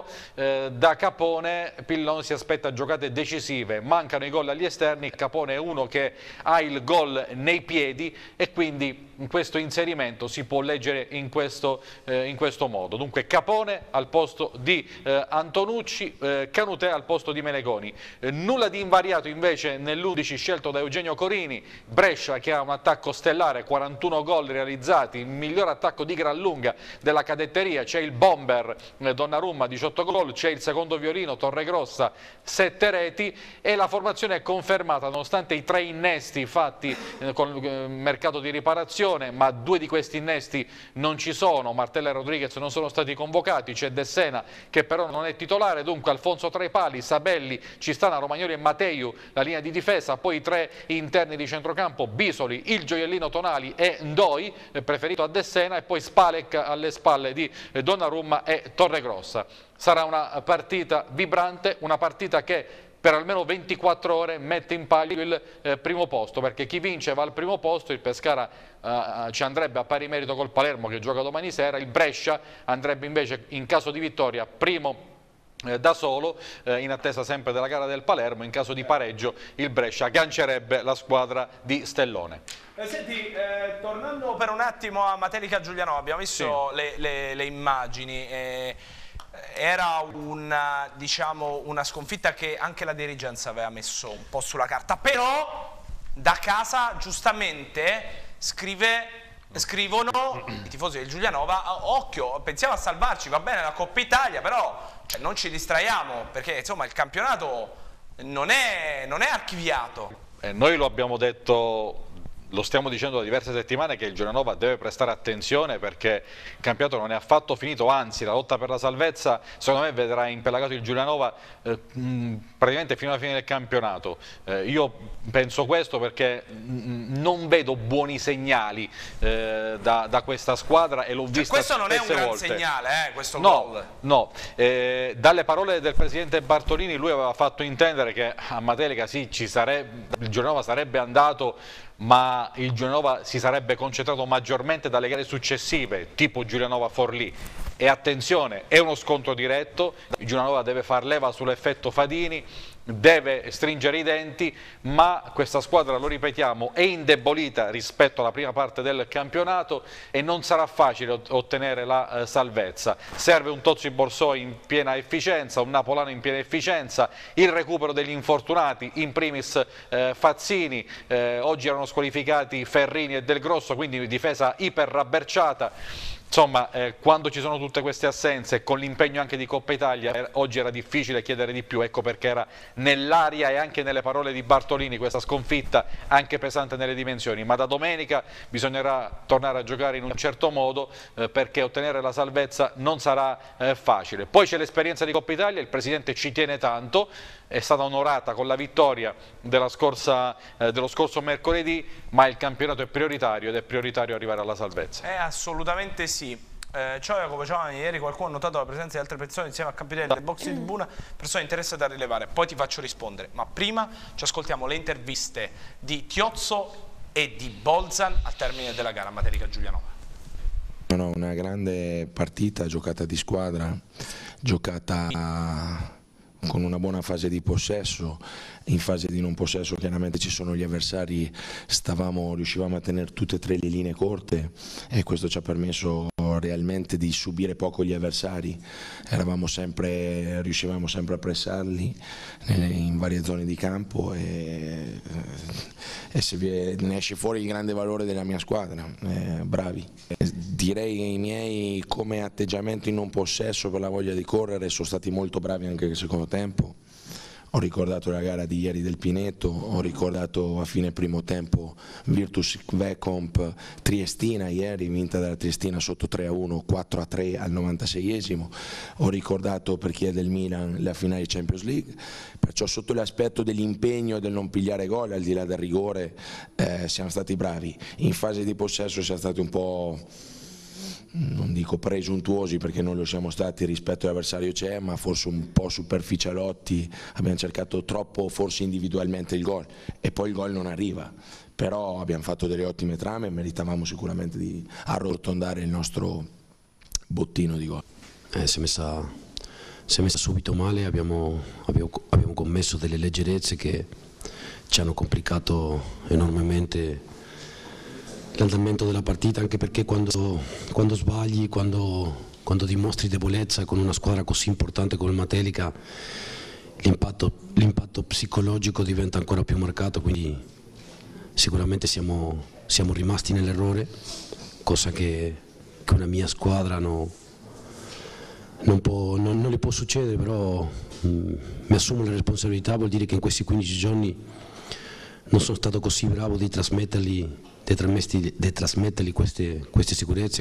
[SPEAKER 2] da Capone Pillon si aspetta giocate decisive, mancano i gol agli esterni, Capone è uno che ha il gol nei piedi e quindi questo inserimento si può leggere in questo modo. Dunque Capone al posto di Antonucci, Canutè al posto di Melegoni. Nulla di invariato invece nell'11 scelto da Eugenio Corini. Brescia, che ha un attacco stellare, 41 gol realizzati, il miglior attacco di gran lunga della cadetteria, c'è il bomber Donnarumma, 18 gol, c'è il secondo violino Torregrossa, 7 reti, e la formazione è confermata nonostante i 3 innesti fatti con il mercato di riparazione, ma 2 di questi innesti non ci sono, Martella e Rodriguez non sono stati convocati, c'è De Sena che però non è titolare, dunque Alfonso tra i pali, Sabelli, Cistana, Romagnoli e Mateu la linea di difesa, poi i 3 interni di centrocampo, Bisoli, il gioiellino Tonali e Ndoi, preferito a De Sena, e poi Spalek alle spalle di Donnarumma e Torregrossa. Sarà una partita vibrante, una partita che per almeno 24 ore mette in palio il primo posto, perché chi vince va al primo posto, il Pescara ci andrebbe a pari merito col Palermo che gioca domani sera, il Brescia andrebbe invece in caso di vittoria primo da solo, in attesa sempre della gara del Palermo. In caso di pareggio il Brescia aggancerebbe la squadra di Stellone.
[SPEAKER 1] Senti, tornando per un attimo a Matelica Giulianova, abbiamo visto le immagini. era diciamo, una sconfitta che anche la dirigenza aveva messo un po' sulla carta, però da casa giustamente scrivono i tifosi del Giulianova: occhio, pensiamo a salvarci, va bene la Coppa Italia, però non ci distraiamo, perché insomma il campionato non è archiviato.
[SPEAKER 2] Noi lo abbiamo detto, lo stiamo dicendo da diverse settimane, che il Giulianova deve prestare attenzione, perché il campionato non è affatto finito, anzi la lotta per la salvezza secondo me vedrà impelagato il Giulianova praticamente fino alla fine del campionato. Io penso questo perché non vedo buoni segnali da questa squadra, e l'ho vista
[SPEAKER 1] questo non è un gran
[SPEAKER 2] volte.
[SPEAKER 1] segnale, questo
[SPEAKER 2] no,
[SPEAKER 1] gol.
[SPEAKER 2] No, dalle parole del presidente Bartolini lui aveva fatto intendere che a Matelica sì, il Giulianova sarebbe andato, ma il Giulianova si sarebbe concentrato maggiormente dalle gare successive, tipo Giulianova-Forlì. E attenzione, è uno scontro diretto, il Giulianova deve far leva sull'effetto Fadini, deve stringere i denti, ma questa squadra, lo ripetiamo, è indebolita rispetto alla prima parte del campionato e non sarà facile ottenere la salvezza. Serve un Tozzi Borsoi in piena efficienza, un Napolano in piena efficienza, il recupero degli infortunati, in primis Fazzini, oggi erano squalificati Ferrini e Del Grosso, quindi difesa iper rabberciata. Insomma, quando ci sono tutte queste assenze, con l'impegno anche di Coppa Italia, oggi era difficile chiedere di più, ecco perché era nell'aria e anche nelle parole di Bartolini questa sconfitta, anche pesante nelle dimensioni, ma da domenica bisognerà tornare a giocare in un certo modo, perché ottenere la salvezza non sarà facile. Poi c'è l'esperienza di Coppa Italia, il Presidente ci tiene tanto, è stata onorata con la vittoria dello scorso mercoledì, ma il campionato è prioritario ed è prioritario arrivare alla salvezza.
[SPEAKER 1] Assolutamente sì. Ciao Jacopo Giovanni, ieri qualcuno ha notato la presenza di altre persone insieme a Campitelli del box di tribuna, persone interessate da rilevare, poi ti faccio rispondere, ma prima ci ascoltiamo le interviste di Tiozzo e di Bolzan al termine della gara Matelica Giulianova.
[SPEAKER 17] No, una grande partita, giocata di squadra, giocata con una buona fase di possesso. In fase di non possesso chiaramente ci sono gli avversari, riuscivamo a tenere tutte e tre le linee corte e questo ci ha permesso realmente di subire poco gli avversari. Riuscivamo sempre a pressarli in varie zone di campo e ne esce fuori il grande valore della mia squadra, bravi. Direi i miei come atteggiamento in non possesso, per la voglia di correre, sono stati molto bravi anche nel secondo tempo. Ho ricordato la gara di ieri del Pineto, ho ricordato a fine primo tempo Virtus Vecomp Triestina ieri, vinta dalla Triestina sotto 3-1, 4-3 al 96esimo, ho ricordato per chi è del Milan la finale di Champions League, perciò sotto l'aspetto dell'impegno e del non pigliare gol, al di là del rigore, siamo stati bravi. In fase di possesso siamo stati un po', non dico presuntuosi perché non lo siamo stati rispetto all'avversario c'è, ma forse un po' superficialotti, abbiamo cercato troppo forse individualmente il gol e poi il gol non arriva, però abbiamo fatto delle ottime trame e meritavamo sicuramente di arrotondare il nostro bottino di gol.
[SPEAKER 18] Si è messa subito male, abbiamo commesso delle leggerezze che ci hanno complicato enormemente l'andamento della partita, anche perché quando sbagli, quando dimostri debolezza con una squadra così importante come il Matelica, l'impatto psicologico diventa ancora più marcato, quindi sicuramente siamo rimasti nell'errore, cosa che una mia squadra non le può succedere, però mi assumo la responsabilità, vuol dire che in questi 15 giorni non sono stato così bravo di trasmetterli queste sicurezze,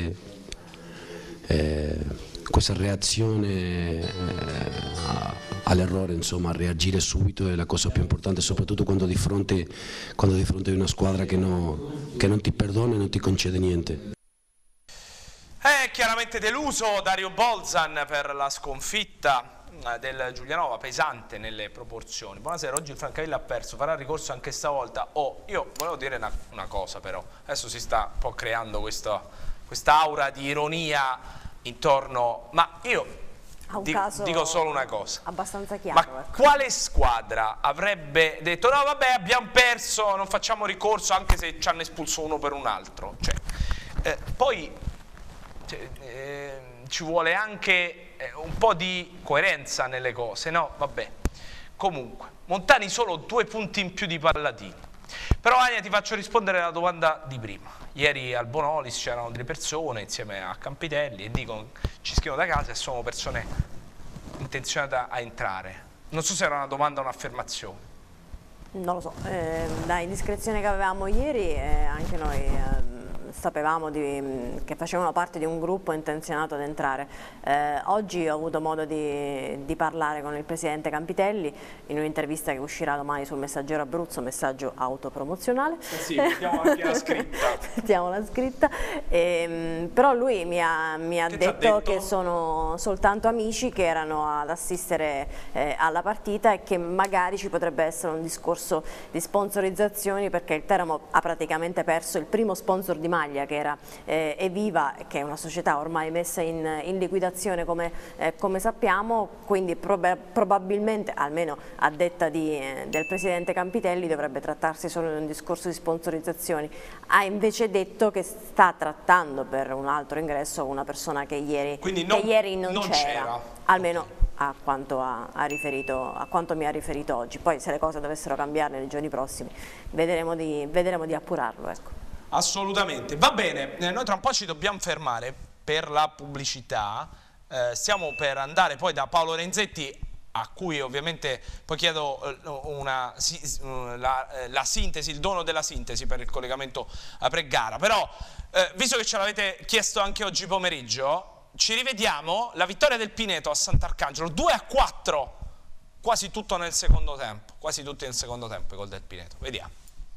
[SPEAKER 18] questa reazione all'errore, insomma, reagire subito è la cosa più importante, soprattutto quando di fronte a una squadra che non ti perdona e non ti concede niente.
[SPEAKER 1] È chiaramente deluso Dario Bolzan per la sconfitta del Giulianova, pesante nelle proporzioni. Buonasera, oggi il Francavilla ha perso, farà ricorso anche stavolta. Io volevo dire una cosa, però adesso si sta un po' creando questa aura di ironia intorno, ma io dico solo una cosa,
[SPEAKER 3] abbastanza chiaro,
[SPEAKER 1] ma quale squadra avrebbe detto no vabbè abbiamo perso, non facciamo ricorso anche se ci hanno espulso uno per un altro? Poi ci vuole anche un po' di coerenza nelle cose, no? Vabbè. Comunque, Montani solo 2 punti in più di Palladini. Però Ania, ti faccio rispondere alla domanda di prima. Ieri al Bonolis c'erano delle persone insieme a Campitelli e dicono, ci scrivono da casa e sono persone intenzionate a entrare. Non so se era una domanda o un'affermazione.
[SPEAKER 3] Non lo so, da indiscrezione che avevamo ieri anche noi sapevamo che facevano parte di un gruppo intenzionato ad entrare. Oggi ho avuto modo di parlare con il presidente Campitelli in un'intervista che uscirà domani sul Messaggero Abruzzo, messaggio autopromozionale.
[SPEAKER 1] Sì, mettiamo anche la scritta.
[SPEAKER 3] Mettiamo la scritta. Però lui mi ha detto che sono soltanto amici che erano ad assistere alla partita e che magari ci potrebbe essere un discorso di sponsorizzazioni, perché il Teramo ha praticamente perso il primo sponsor di maglia, che era Eviva, che è una società ormai messa in liquidazione come sappiamo, quindi probabilmente, almeno a detta del presidente Campitelli, dovrebbe trattarsi solo di un discorso di sponsorizzazioni. Ha invece detto che sta trattando per un altro ingresso una persona che ieri non c'era, almeno a quanto mi ha riferito oggi. Poi se le cose dovessero cambiare nei giorni prossimi vedremo di appurarlo, ecco.
[SPEAKER 1] Assolutamente, va bene, noi tra un po' ci dobbiamo fermare per la pubblicità, stiamo per andare poi da Paolo Renzetti, a cui ovviamente poi chiedo la sintesi, il dono della sintesi per il collegamento pre-gara, però visto che ce l'avete chiesto anche oggi pomeriggio, ci rivediamo la vittoria del Pineto a Sant'Arcangelo, 2-4, quasi tutto nel secondo tempo, quasi tutti nel secondo tempo i gol del Pineto, vediamo.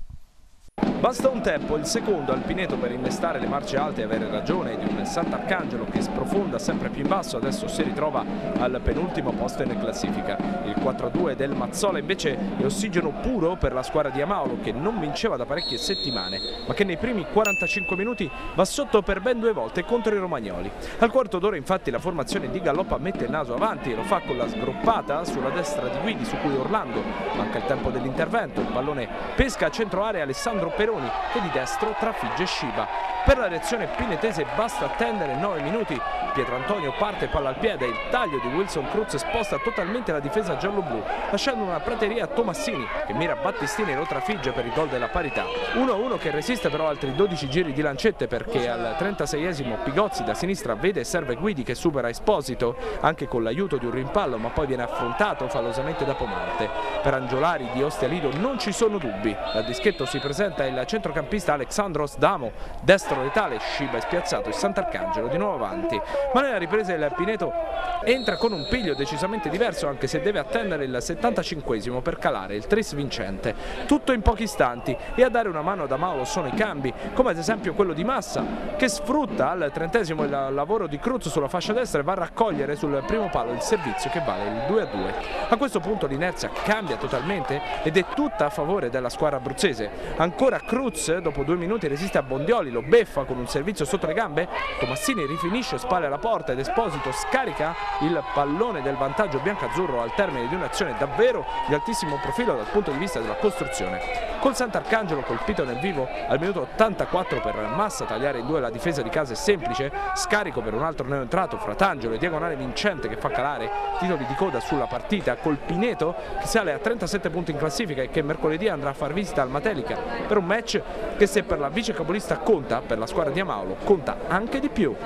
[SPEAKER 19] Basta un tempo, il secondo al Pineto, per innestare le marce alte e avere ragione di un Sant'Arcangelo che sprofonda sempre più in basso, adesso si ritrova al penultimo posto in classifica. Il 4-2 del Mazzola invece è ossigeno puro per la squadra di Amaolo, che non vinceva da parecchie settimane, ma che nei primi 45 minuti va sotto per ben 2 volte contro i romagnoli. Al quarto d'ora infatti la formazione di Galloppa mette il naso avanti e lo fa con la sgroppata sulla destra di Guidi, su cui Orlando manca il tempo dell'intervento. Il pallone pesca a centro area Alessandro Peroni, che di destro trafigge Sciba. Per la reazione pinetese basta attendere 9 minuti. Pietrantonio parte palla al piede e il taglio di Wilson Cruz sposta totalmente la difesa giallo-blu, lasciando una prateria a Tomassini, che mira Battistini e lo trafigge per il gol della parità. 1-1 che resiste però altri 12 giri di lancette, perché al 36esimo Pigozzi da sinistra vede e serve Guidi, che supera Esposito anche con l'aiuto di un rimpallo, ma poi viene affrontato fallosamente da Pomarte. Per Angiolari di Ostialido non ci sono dubbi. Dal dischetto si presenta il centrocampista Alexandros Damo, destro letale, Sciba è spiazzato e Sant'Arcangelo di nuovo avanti. Ma nella ripresa il Pineto entra con un piglio decisamente diverso, anche se deve attendere il 75esimo per calare il tris vincente. Tutto in pochi istanti, e a dare una mano ad Amaolo sono i cambi, come ad esempio quello di Massa, che sfrutta al 30esimo il lavoro di Cruz sulla fascia destra e va a raccogliere sul primo palo il servizio che vale il 2-2. A questo punto l'inerzia cambia totalmente ed è tutta a favore della squadra abruzzese. Ancora Cruz, dopo 2 minuti, resiste a Bondioli, lo beffa con un servizio sotto le gambe. Tomassini rifinisce spalle alla porta ed Esposito scarica il pallone del vantaggio biancazzurro al termine di un'azione davvero di altissimo profilo dal punto di vista della costruzione. Col Sant'Arcangelo colpito nel vivo al minuto 84 per Massa tagliare in 2 la difesa di casa è semplice, scarico per un altro neoentrato Fratangelo e diagonale vincente che fa calare titoli di coda sulla partita, col Pineto che sale a 37 punti in classifica e che mercoledì andrà a far visita al Matelica per un match che, se per la vice capolista conta, per la squadra di Amaolo conta anche di più.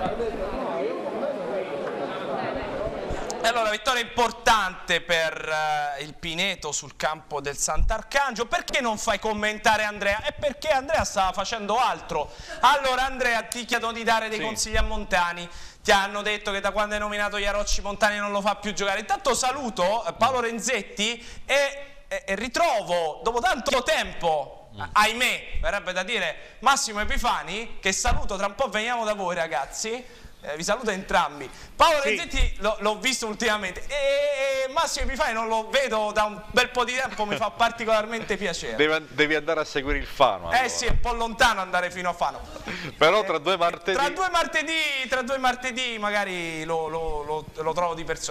[SPEAKER 1] Allora, vittoria importante per il Pineto sul campo del Sant'Arcangelo. Perché non fai commentare Andrea? È perché Andrea stava facendo altro. Allora Andrea, ti chiedono di dare dei consigli a Montani. Ti hanno detto che da quando hai nominato Iarocci Montani non lo fa più giocare. Intanto saluto Paolo Renzetti e ritrovo dopo tanto tempo, ahimè, verrebbe da dire, Massimo Epifani, che saluto, tra un po' veniamo da voi ragazzi. Vi saluto entrambi. Paolo Renzetti l'ho visto ultimamente e Massimo Epifani non lo vedo da un bel po' di tempo, mi fa particolarmente piacere.
[SPEAKER 2] Devi andare a seguire il Fano. Allora.
[SPEAKER 1] Sì, è un po' lontano andare fino a Fano.
[SPEAKER 2] Però tra 2 martedì...
[SPEAKER 1] Tra due martedì magari lo trovo di persona.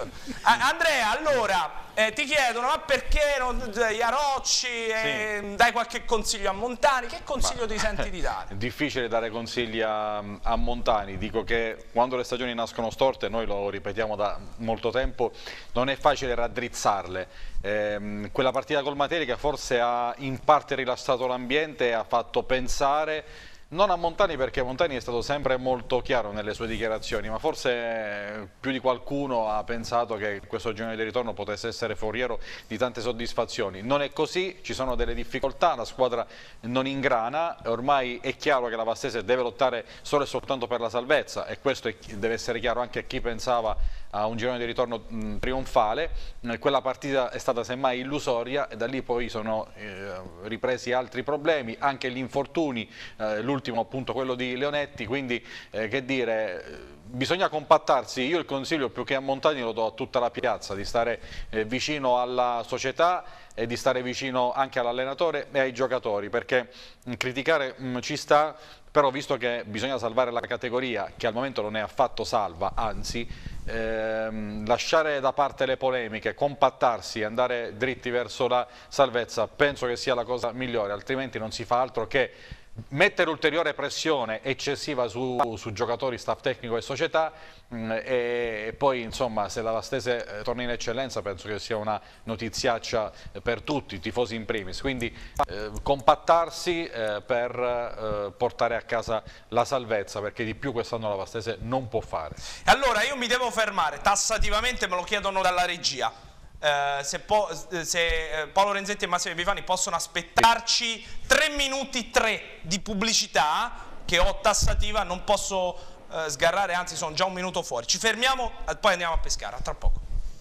[SPEAKER 1] Andrea, allora ti chiedono ma perché non Iarocci, dai qualche consiglio a Montani, che consiglio ti senti di dare?
[SPEAKER 2] È difficile dare consigli a Montani, dico che quando le stagioni nascono storte, noi lo ripetiamo da molto tempo, non è facile raddrizzarle. Quella partita col Matelica forse ha in parte rilassato l'ambiente e ha fatto pensare non a Montani, perché Montani è stato sempre molto chiaro nelle sue dichiarazioni, ma forse più di qualcuno ha pensato che questo girone di ritorno potesse essere foriero di tante soddisfazioni. Non è così, ci sono delle difficoltà, la squadra non ingrana, ormai è chiaro che la Vastese deve lottare solo e soltanto per la salvezza, e questo deve essere chiaro anche a chi pensava a un girone di ritorno trionfale. Quella partita è stata semmai illusoria e da lì poi sono ripresi altri problemi, anche gli infortuni, l'ultimo appunto quello di Leonetti, quindi che dire, bisogna compattarsi. Io il consiglio più che a Montani lo do a tutta la piazza, di stare vicino alla società e di stare vicino anche all'allenatore e ai giocatori, perché criticare ci sta, però visto che bisogna salvare la categoria, che al momento non è affatto salva, anzi lasciare da parte le polemiche, compattarsi e andare dritti verso la salvezza penso che sia la cosa migliore, altrimenti non si fa altro che mettere ulteriore pressione eccessiva su giocatori, staff tecnico e società, e poi insomma se la Vastese torna in eccellenza penso che sia una notiziaccia per tutti, tifosi in primis, quindi compattarsi per portare a casa la salvezza, perché di più quest'anno la Vastese non può fare.
[SPEAKER 1] Allora io mi devo fermare, tassativamente me lo chiedono dalla regia. Se Paolo Renzetti e Massimo Epifani possono aspettarci 3 minuti 3 di pubblicità che ho tassativa, non posso sgarrare, anzi sono già un minuto fuori. Ci fermiamo e poi andiamo a Pescara, tra poco.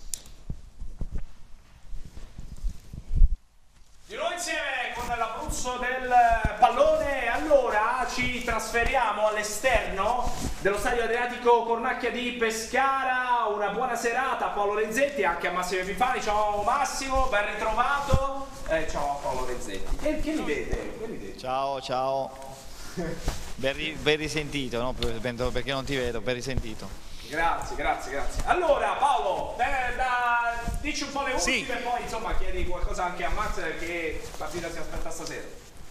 [SPEAKER 1] Di nuovo insieme con l'Abruzzo del pallone. Allora ci trasferiamo all'esterno dello stadio Adriatico Cornacchia di Pescara. Una buona serata a Paolo Renzetti e anche a Massimo Epifani. Ciao Massimo, ben ritrovato. Ciao Paolo Renzetti. Che mi vede?
[SPEAKER 20] Ciao, ciao. Ben risentito, no? Perché non ti vedo, ben risentito.
[SPEAKER 1] Grazie. Allora Paolo, dici un po' le ultime, poi insomma chiedi qualcosa anche a Max, che partita si aspetta stasera.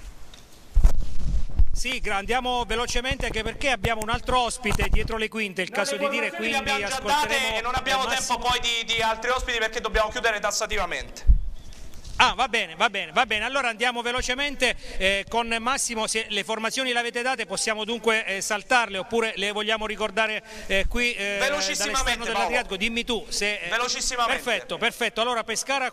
[SPEAKER 21] Sì, andiamo velocemente anche perché abbiamo un altro ospite dietro le quinte, il caso di dire, quindi ascolteremo.
[SPEAKER 1] E non abbiamo tempo poi di altri ospiti perché dobbiamo chiudere tassativamente.
[SPEAKER 21] Ah, va bene, allora andiamo velocemente con Massimo. Se le formazioni le avete date possiamo dunque saltarle oppure le vogliamo ricordare qui
[SPEAKER 1] velocissimamente
[SPEAKER 21] dell'Adriatico? Dimmi tu se,
[SPEAKER 1] velocissimamente.
[SPEAKER 21] Perfetto, allora Pescara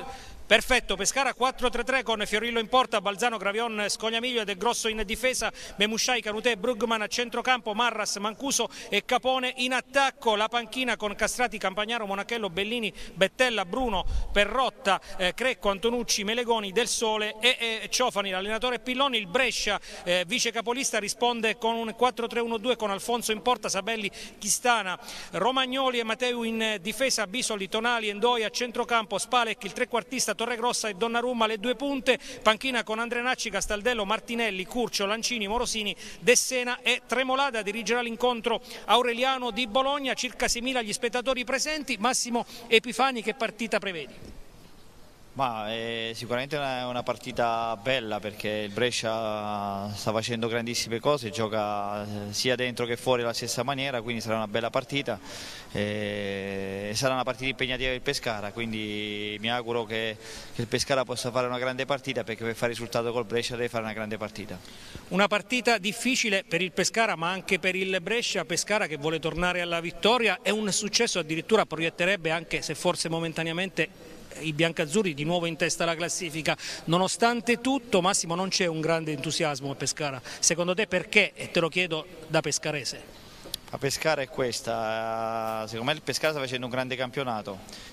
[SPEAKER 21] 4-3-3 con Fiorillo in porta, Balzano, Gravion, Scognamiglio e Del Grosso in difesa, Memusciai, Canutè, Brugman a centrocampo, Marras, Mancuso e Capone in attacco. La panchina con Castrati, Campagnaro, Monachello, Bellini, Bettella, Bruno, Perrotta, Crecco, Antonucci, Melegoni, Del Sole e Ciofani. L'allenatore Pilloni. Il Brescia, vice capolista, risponde con un 4-3-1-2 con Alfonso in porta, Sabelli, Chistana, Romagnoli e Matteu in difesa, Bisoli, Tonali, Endoi a centrocampo, Spalec, il trequartista, Torregrossa e Donnarumma le due punte. Panchina con Andrenacci, Castaldello, Martinelli, Curcio, Lancini, Morosini, Dessena e Tremolada. Dirigerà l'incontro Aureliano di Bologna. Circa 6.000 gli spettatori presenti. Massimo Epifani, che partita prevedi?
[SPEAKER 20] Ma è sicuramente una partita bella, perché il Brescia sta facendo grandissime cose, gioca sia dentro che fuori alla stessa maniera, quindi sarà una bella partita e sarà una partita impegnativa per il Pescara, quindi mi auguro che il Pescara possa fare una grande partita, perché per fare risultato col Brescia deve fare una grande partita.
[SPEAKER 21] Una partita difficile per il Pescara ma anche per il Brescia. Pescara che vuole tornare alla vittoria, e un successo addirittura proietterebbe, anche se forse momentaneamente, i biancazzurri di nuovo in testa alla classifica. Nonostante tutto, Massimo, non c'è un grande entusiasmo a Pescara. Secondo te perché? E te lo chiedo da pescarese.
[SPEAKER 20] A Pescara è questa, secondo me il Pescara sta facendo un grande campionato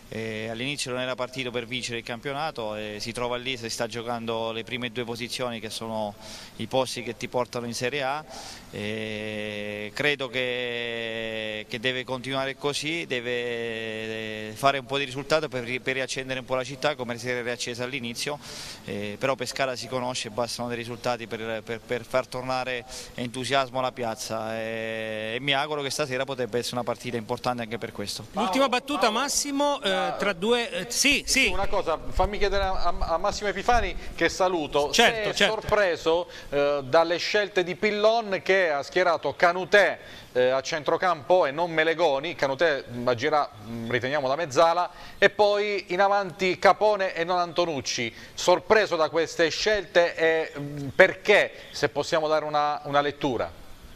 [SPEAKER 20] all'inizio non era partito per vincere il campionato e si trova lì, si sta giocando le prime 2 posizioni che sono i posti che ti portano in Serie A. Credo che deve continuare così, deve fare un po' di risultato per riaccendere un po' la città come si era riaccesa all'inizio, però Pescara si conosce, bastano dei risultati per far tornare entusiasmo alla piazza e mi auguro che stasera potrebbe essere una partita importante anche per questo.
[SPEAKER 21] L'ultima battuta, Massimo, tra due... Sì.
[SPEAKER 2] Una cosa, fammi chiedere a Massimo Epifani, che saluto,
[SPEAKER 21] certo.
[SPEAKER 2] Sorpreso dalle scelte di Pillon, che ha schierato Canutè a centrocampo e non Melegoni. Canutè agirà, riteniamo, da mezzala, e poi in avanti Capone e non Antonucci. Sorpreso da queste scelte e perché, se possiamo dare una lettura?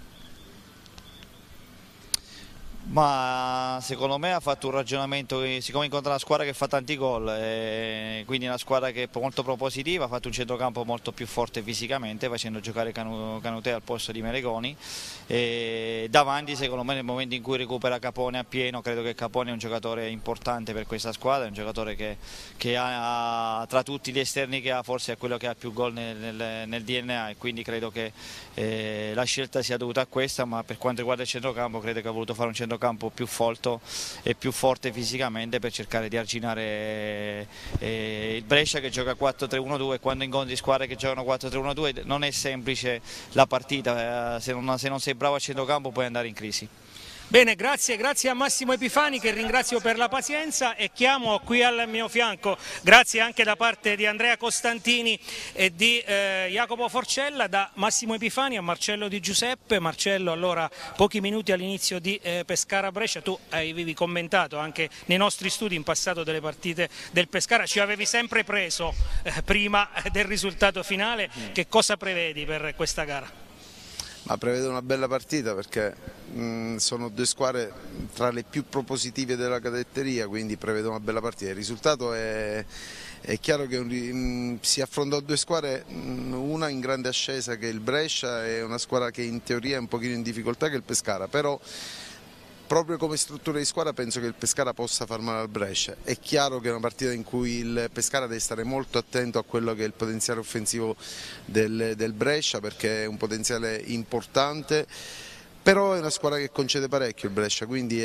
[SPEAKER 20] Ma secondo me ha fatto un ragionamento, siccome incontra una squadra che fa tanti gol, quindi una squadra che è molto propositiva, ha fatto un centrocampo molto più forte fisicamente, facendo giocare Canutè al posto di Melegoni, e davanti secondo me nel momento in cui recupera Capone a pieno, credo che Capone è un giocatore importante per questa squadra, è un giocatore che ha, tra tutti gli esterni che ha, forse è quello che ha più gol nel DNA, e quindi credo che la scelta sia dovuta a questa, ma per quanto riguarda il centrocampo credo che ha voluto fare un centrocampo più folto e più forte fisicamente per cercare di arginare il Brescia, che gioca 4-3-1-2, e quando incontri squadre che giocano 4-3-1-2 non è semplice la partita, se non sei bravo a centrocampo puoi andare in crisi.
[SPEAKER 21] Bene, grazie a Massimo Epifani, che ringrazio per la pazienza, e chiamo qui al mio fianco, grazie anche da parte di Andrea Costantini e di Jacopo Forcella, da Massimo Epifani a Marcello Di Giuseppe. Marcello, allora, pochi minuti all'inizio di Pescara-Brescia, tu avevi commentato anche nei nostri studi in passato delle partite del Pescara, ci avevi sempre preso prima del risultato finale. Che cosa prevedi per questa gara?
[SPEAKER 5] Ma prevedo una bella partita, perché sono 2 squadre tra le più propositive della cadetteria, quindi prevedo una bella partita. Il risultato è chiaro che si affrontano 2 squadre, una in grande ascesa che è il Brescia e una squadra che in teoria è un pochino in difficoltà che è il Pescara, però proprio come struttura di squadra penso che il Pescara possa far male al Brescia. È chiaro che è una partita in cui il Pescara deve stare molto attento a quello che è il potenziale offensivo del Brescia, perché è un potenziale importante, però è una squadra che concede parecchio il Brescia, quindi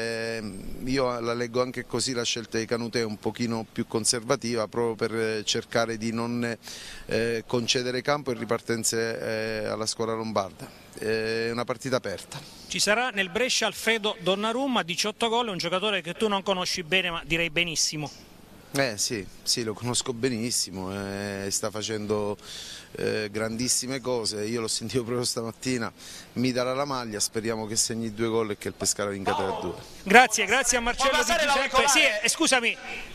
[SPEAKER 5] io la leggo anche così la scelta di Canutè un pochino più conservativa, proprio per cercare di non concedere campo e ripartenze alla squadra lombarda. È una partita aperta.
[SPEAKER 21] Ci sarà nel Brescia Alfredo Donnarumma, 18 gol, un giocatore che tu non conosci bene, ma direi benissimo.
[SPEAKER 5] Sì, lo conosco benissimo, sta facendo grandissime cose, io l'ho sentito proprio stamattina, mi darà la maglia, speriamo che segni 2 gol e che il Pescara vinca 3-2.
[SPEAKER 21] Grazie a Marcello Di Giuseppe. Sì, scusami,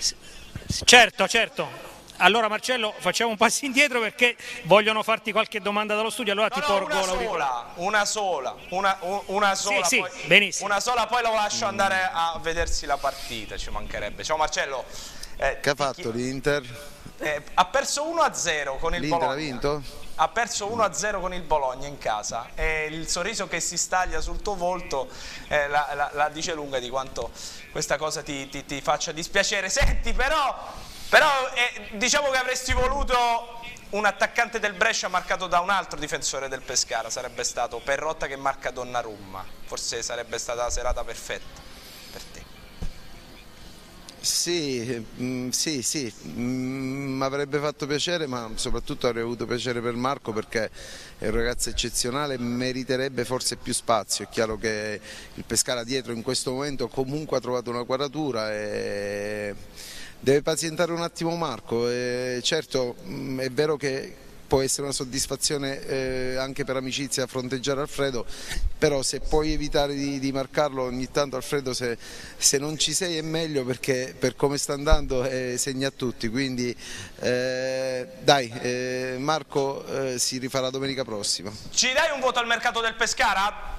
[SPEAKER 21] certo. Allora Marcello, facciamo un passo indietro perché vogliono farti qualche domanda dallo studio, allora ti porgo
[SPEAKER 1] una sola,
[SPEAKER 21] sì,
[SPEAKER 1] poi,
[SPEAKER 21] benissimo.
[SPEAKER 1] Una sola, poi lo lascio andare a vedersi la partita, ci mancherebbe. Ciao Marcello.
[SPEAKER 5] Che ha fatto l'Inter?
[SPEAKER 1] Ha perso 1-0 con il Bologna.
[SPEAKER 5] L'Inter ha vinto?
[SPEAKER 1] Ha perso 1-0 con il Bologna in casa, e il sorriso che si staglia sul tuo volto la dice lunga di quanto questa cosa ti faccia dispiacere. Senti, però diciamo che avresti voluto un attaccante del Brescia marcato da un altro difensore del Pescara, sarebbe stato Perrotta che marca Donnarumma, forse sarebbe stata la serata perfetta per te.
[SPEAKER 5] Sì, mi avrebbe fatto piacere, ma soprattutto avrei avuto piacere per Marco, perché è un ragazzo eccezionale, meriterebbe forse più spazio. È chiaro che il Pescara dietro in questo momento comunque ha trovato una quadratura e deve pazientare un attimo Marco. Certo, è vero che può essere una soddisfazione anche per amicizia fronteggiare Alfredo, però se puoi evitare di marcarlo ogni tanto, Alfredo, se non ci sei è meglio, perché per come sta andando segna a tutti, quindi dai, Marco si rifarà domenica prossima.
[SPEAKER 1] Ci dai un voto al mercato del Pescara?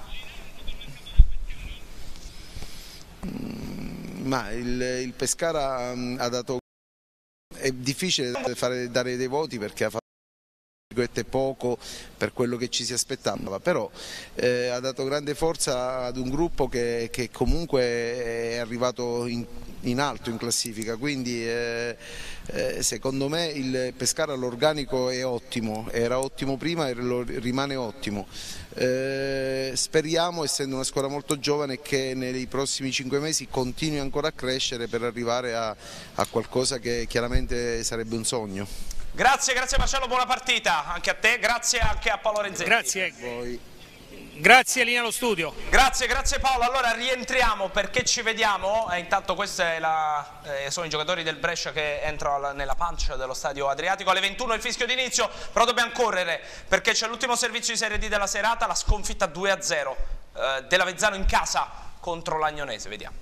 [SPEAKER 5] Ma il Pescara ha dato, è difficile dare dei voti perché ha fatto poco per quello che ci si aspettava, però ha dato grande forza ad un gruppo che comunque è arrivato in alto in classifica, quindi secondo me il Pescara all'organico è ottimo, era ottimo prima e rimane ottimo. Speriamo, essendo una squadra molto giovane, che nei prossimi 5 mesi continui ancora a crescere per arrivare a qualcosa che chiaramente sarebbe un sogno.
[SPEAKER 1] Grazie Marcello, buona partita anche a te, grazie anche a Paolo Renzetti.
[SPEAKER 21] Grazie. Grazie, linea allo studio.
[SPEAKER 1] Grazie Paolo. Allora rientriamo perché ci vediamo. Intanto questi sono i giocatori del Brescia che entrano nella pancia dello stadio Adriatico. Alle 21 il fischio d'inizio, però dobbiamo correre perché c'è l'ultimo servizio di Serie D della serata, la sconfitta 2-0 dell'Avezzano in casa contro l'Agnonese. Vediamo.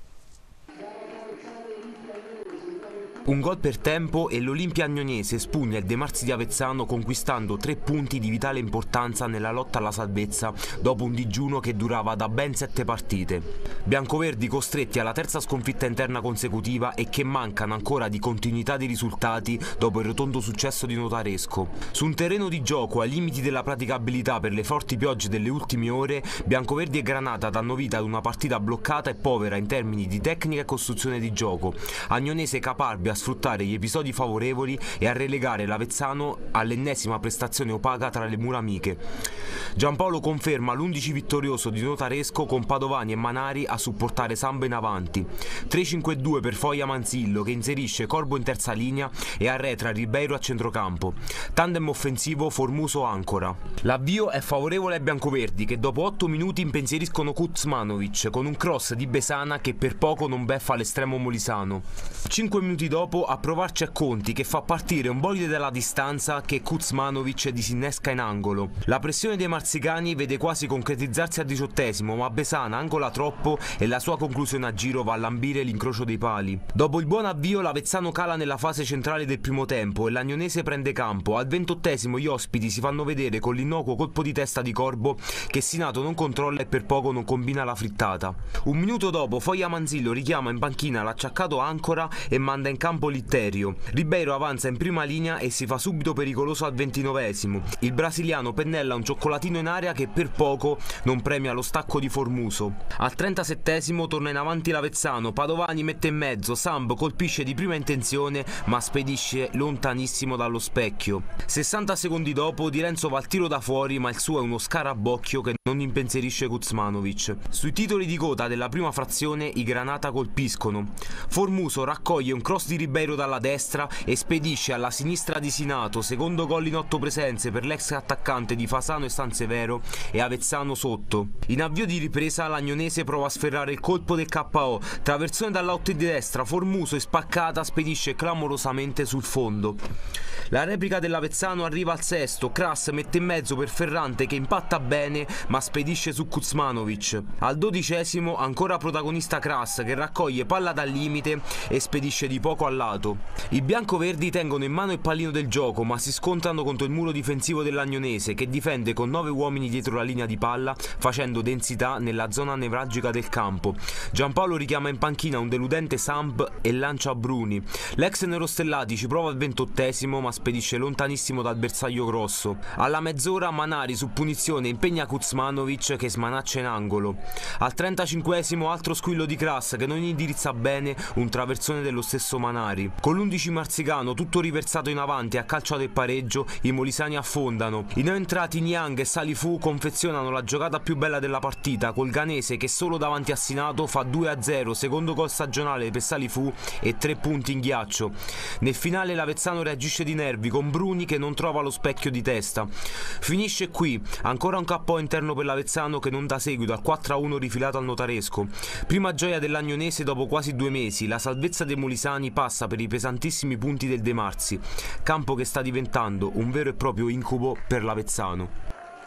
[SPEAKER 4] Un gol per tempo e l'Olimpia Agnonese spugna il De Marzi di Avezzano conquistando 3 punti di vitale importanza nella lotta alla salvezza dopo un digiuno che durava da ben 7 partite. Biancoverdi costretti alla terza sconfitta interna consecutiva e che mancano ancora di continuità di risultati dopo il rotondo successo di Notaresco. Su un terreno di gioco ai limiti della praticabilità per le forti piogge delle ultime ore, Biancoverdi e Granata danno vita ad una partita bloccata e povera in termini di tecnica e costruzione di gioco. Agnonese caparbia a sfruttare gli episodi favorevoli e a relegare l'Avezzano all'ennesima prestazione opaca tra le mura amiche. Giampaolo conferma l'11 vittorioso di Notaresco con Padovani e Manari a supportare Samba in avanti. 3-5-2 per Foglia Manzillo che inserisce Corbo in terza linea e arretra Ribeiro a centrocampo. Tandem offensivo Formuso-Ancora. L'avvio è favorevole ai biancoverdi che dopo 8 minuti impensieriscono Kuzmanovic con un cross di Besana che per poco non beffa l'estremo molisano. 5 minuti dopo a provarci a Conti che fa partire un bolide dalla distanza che Kuzmanovic disinnesca in angolo. La pressione dei marzicani vede quasi concretizzarsi al 18esimo, ma Besana angola troppo e la sua conclusione a giro va a lambire l'incrocio dei pali. Dopo il buon avvio l'Avezzano cala nella fase centrale del primo tempo e l'Agnonese prende campo. Al 28esimo gli ospiti si fanno vedere con l'innocuo colpo di testa di Corbo che Sinato non controlla e per poco non combina la frittata. Un minuto dopo Foglia Manzillo richiama in panchina l'acciaccato Ancora e manda in campo Litterio. Ribeiro avanza in prima linea e si fa subito pericoloso al 29esimo. Il brasiliano pennella un cioccolatino in aria che per poco non premia lo stacco di Formuso. Al 37esimo torna in avanti l'Avezzano, Padovani mette in mezzo, Samb colpisce di prima intenzione ma spedisce lontanissimo dallo specchio. 60 secondi dopo Di Renzo va al tiro da fuori ma il suo è uno scarabocchio che non impensierisce Kuzmanovic. Sui titoli di coda della prima frazione i Granata colpiscono. Formuso raccoglie un cross di Ribeiro dalla destra e spedisce alla sinistra di Sinato, secondo gol in 8 presenze per l'ex attaccante di Fasano e Sansevero e Avezzano sotto. In avvio di ripresa l'Agnonese prova a sferrare il colpo del KO, traversone dall'out di destra, Formuso e spaccata spedisce clamorosamente sul fondo. La replica dell'Avezzano arriva al sesto, Kras mette in mezzo per Ferrante che impatta bene ma spedisce su Kuzmanovic. Al 12esimo ancora protagonista Kras che raccoglie palla dal limite e spedisce di poco al lato. I biancoverdi tengono in mano il pallino del gioco ma si scontrano contro il muro difensivo dell'Agnonese che difende con 9 uomini dietro la linea di palla facendo densità nella zona nevralgica del campo. Giampaolo richiama in panchina un deludente Samb e lancia a Bruni. L'ex Nerostellati ci prova al 28esimo ma spedisce lontanissimo dal bersaglio grosso. Alla mezz'ora Manari su punizione impegna Kuzmanovic che smanaccia in angolo. Al 35esimo altro squillo di Kras che non indirizza bene un traversone dello stesso Manari. Con l'11 marzicano tutto riversato in avanti a calcio del pareggio i molisani affondano. I neoentrati Niang e Salifu confezionano la giocata più bella della partita col Ganese che solo davanti a Sinato fa 2-0, secondo gol stagionale per Salifu e 3 punti in ghiaccio. Nel finale l'Avezzano reagisce di nervi con Bruni che non trova lo specchio di testa. Finisce qui, ancora un KO interno per l'Avezzano che non dà seguito al 4-1 rifilato al Notaresco. Prima gioia dell'Agnonese dopo quasi 2 mesi, la salvezza dei molisani passa per i pesantissimi punti del De Marzi, campo che sta diventando un vero e proprio incubo per l'Avezzano.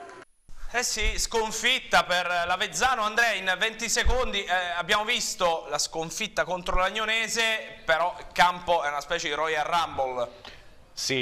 [SPEAKER 1] Eh sì, sconfitta per l'Avezzano. Andrea, in 20 secondi abbiamo visto la sconfitta contro l'Agnonese, però il campo è una specie di Royal Rumble.
[SPEAKER 2] Sì,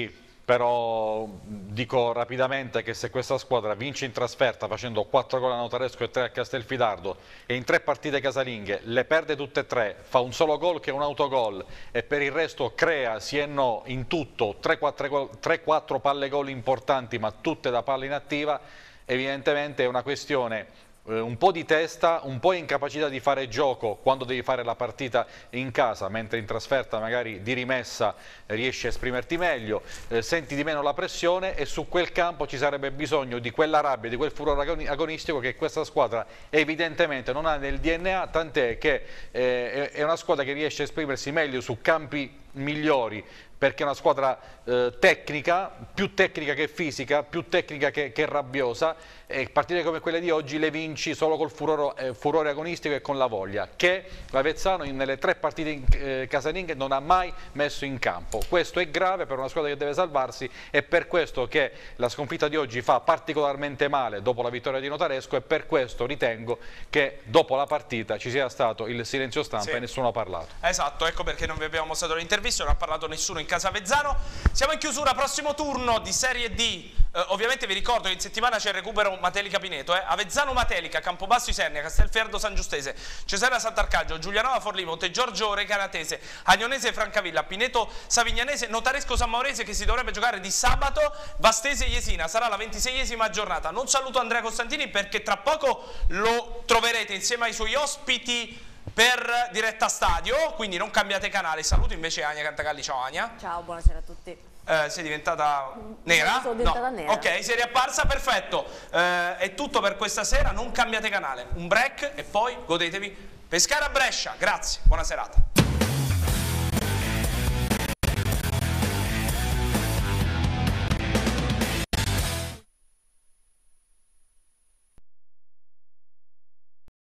[SPEAKER 2] però dico rapidamente che se questa squadra vince in trasferta facendo 4 gol a Notaresco e 3 a Castelfidardo e in 3 partite casalinghe le perde tutte e 3, fa un solo gol che è un autogol e per il resto crea sì e no in tutto 3-4 palle gol importanti ma tutte da palla inattiva, evidentemente è una questione un po' di testa, un po' incapacità di fare gioco quando devi fare la partita in casa, mentre in trasferta magari di rimessa riesci a esprimerti meglio, senti di meno la pressione e su quel campo ci sarebbe bisogno di quella rabbia, di quel furore agonistico che questa squadra evidentemente non ha nel DNA, tant'è che è una squadra che riesce a esprimersi meglio su campi migliori, perché è una squadra tecnica, più tecnica che fisica, più tecnica che rabbiosa, e partite come quelle di oggi le vinci solo col furore agonistico e con la voglia, che l'Avezzano nelle 3 partite casalinghe non ha mai messo in campo. Questo è grave per una squadra che deve salvarsi, e per questo che la sconfitta di oggi fa particolarmente male dopo la vittoria di Notaresco, e per questo ritengo che dopo la partita ci sia stato il silenzio stampa e nessuno ha parlato.
[SPEAKER 1] Esatto, ecco perché non vi abbiamo mostrato l'intervista, non ha parlato nessuno in casa Avezzano. Siamo in chiusura, prossimo turno di Serie D. Ovviamente vi ricordo che in settimana c'è il recupero Matelica Pineto, Avezzano Matelica, Campobasso Isernia, Castelferdo San Giustese, Cesena Sant'Arcangelo, Giulianova Forlì, Montegiorgio Recanatese, Agnonese Francavilla, Pineto Savignanese, Notaresco San Maurese, che si dovrebbe giocare di sabato, Vastese Jesina, sarà la 26esima giornata. Non saluto Andrea Costantini perché tra poco lo troverete insieme ai suoi ospiti per Diretta Stadio, quindi non cambiate canale. Saluto invece Ania Cantagalli. Ciao Ania.
[SPEAKER 3] Ciao, buonasera a tutti.
[SPEAKER 1] Sei diventata nera?
[SPEAKER 3] Sono diventata nera.
[SPEAKER 1] Ok, sei riapparsa, perfetto. È tutto per questa sera, non cambiate canale. Un break e poi godetevi Pescara Brescia. Grazie, buona serata.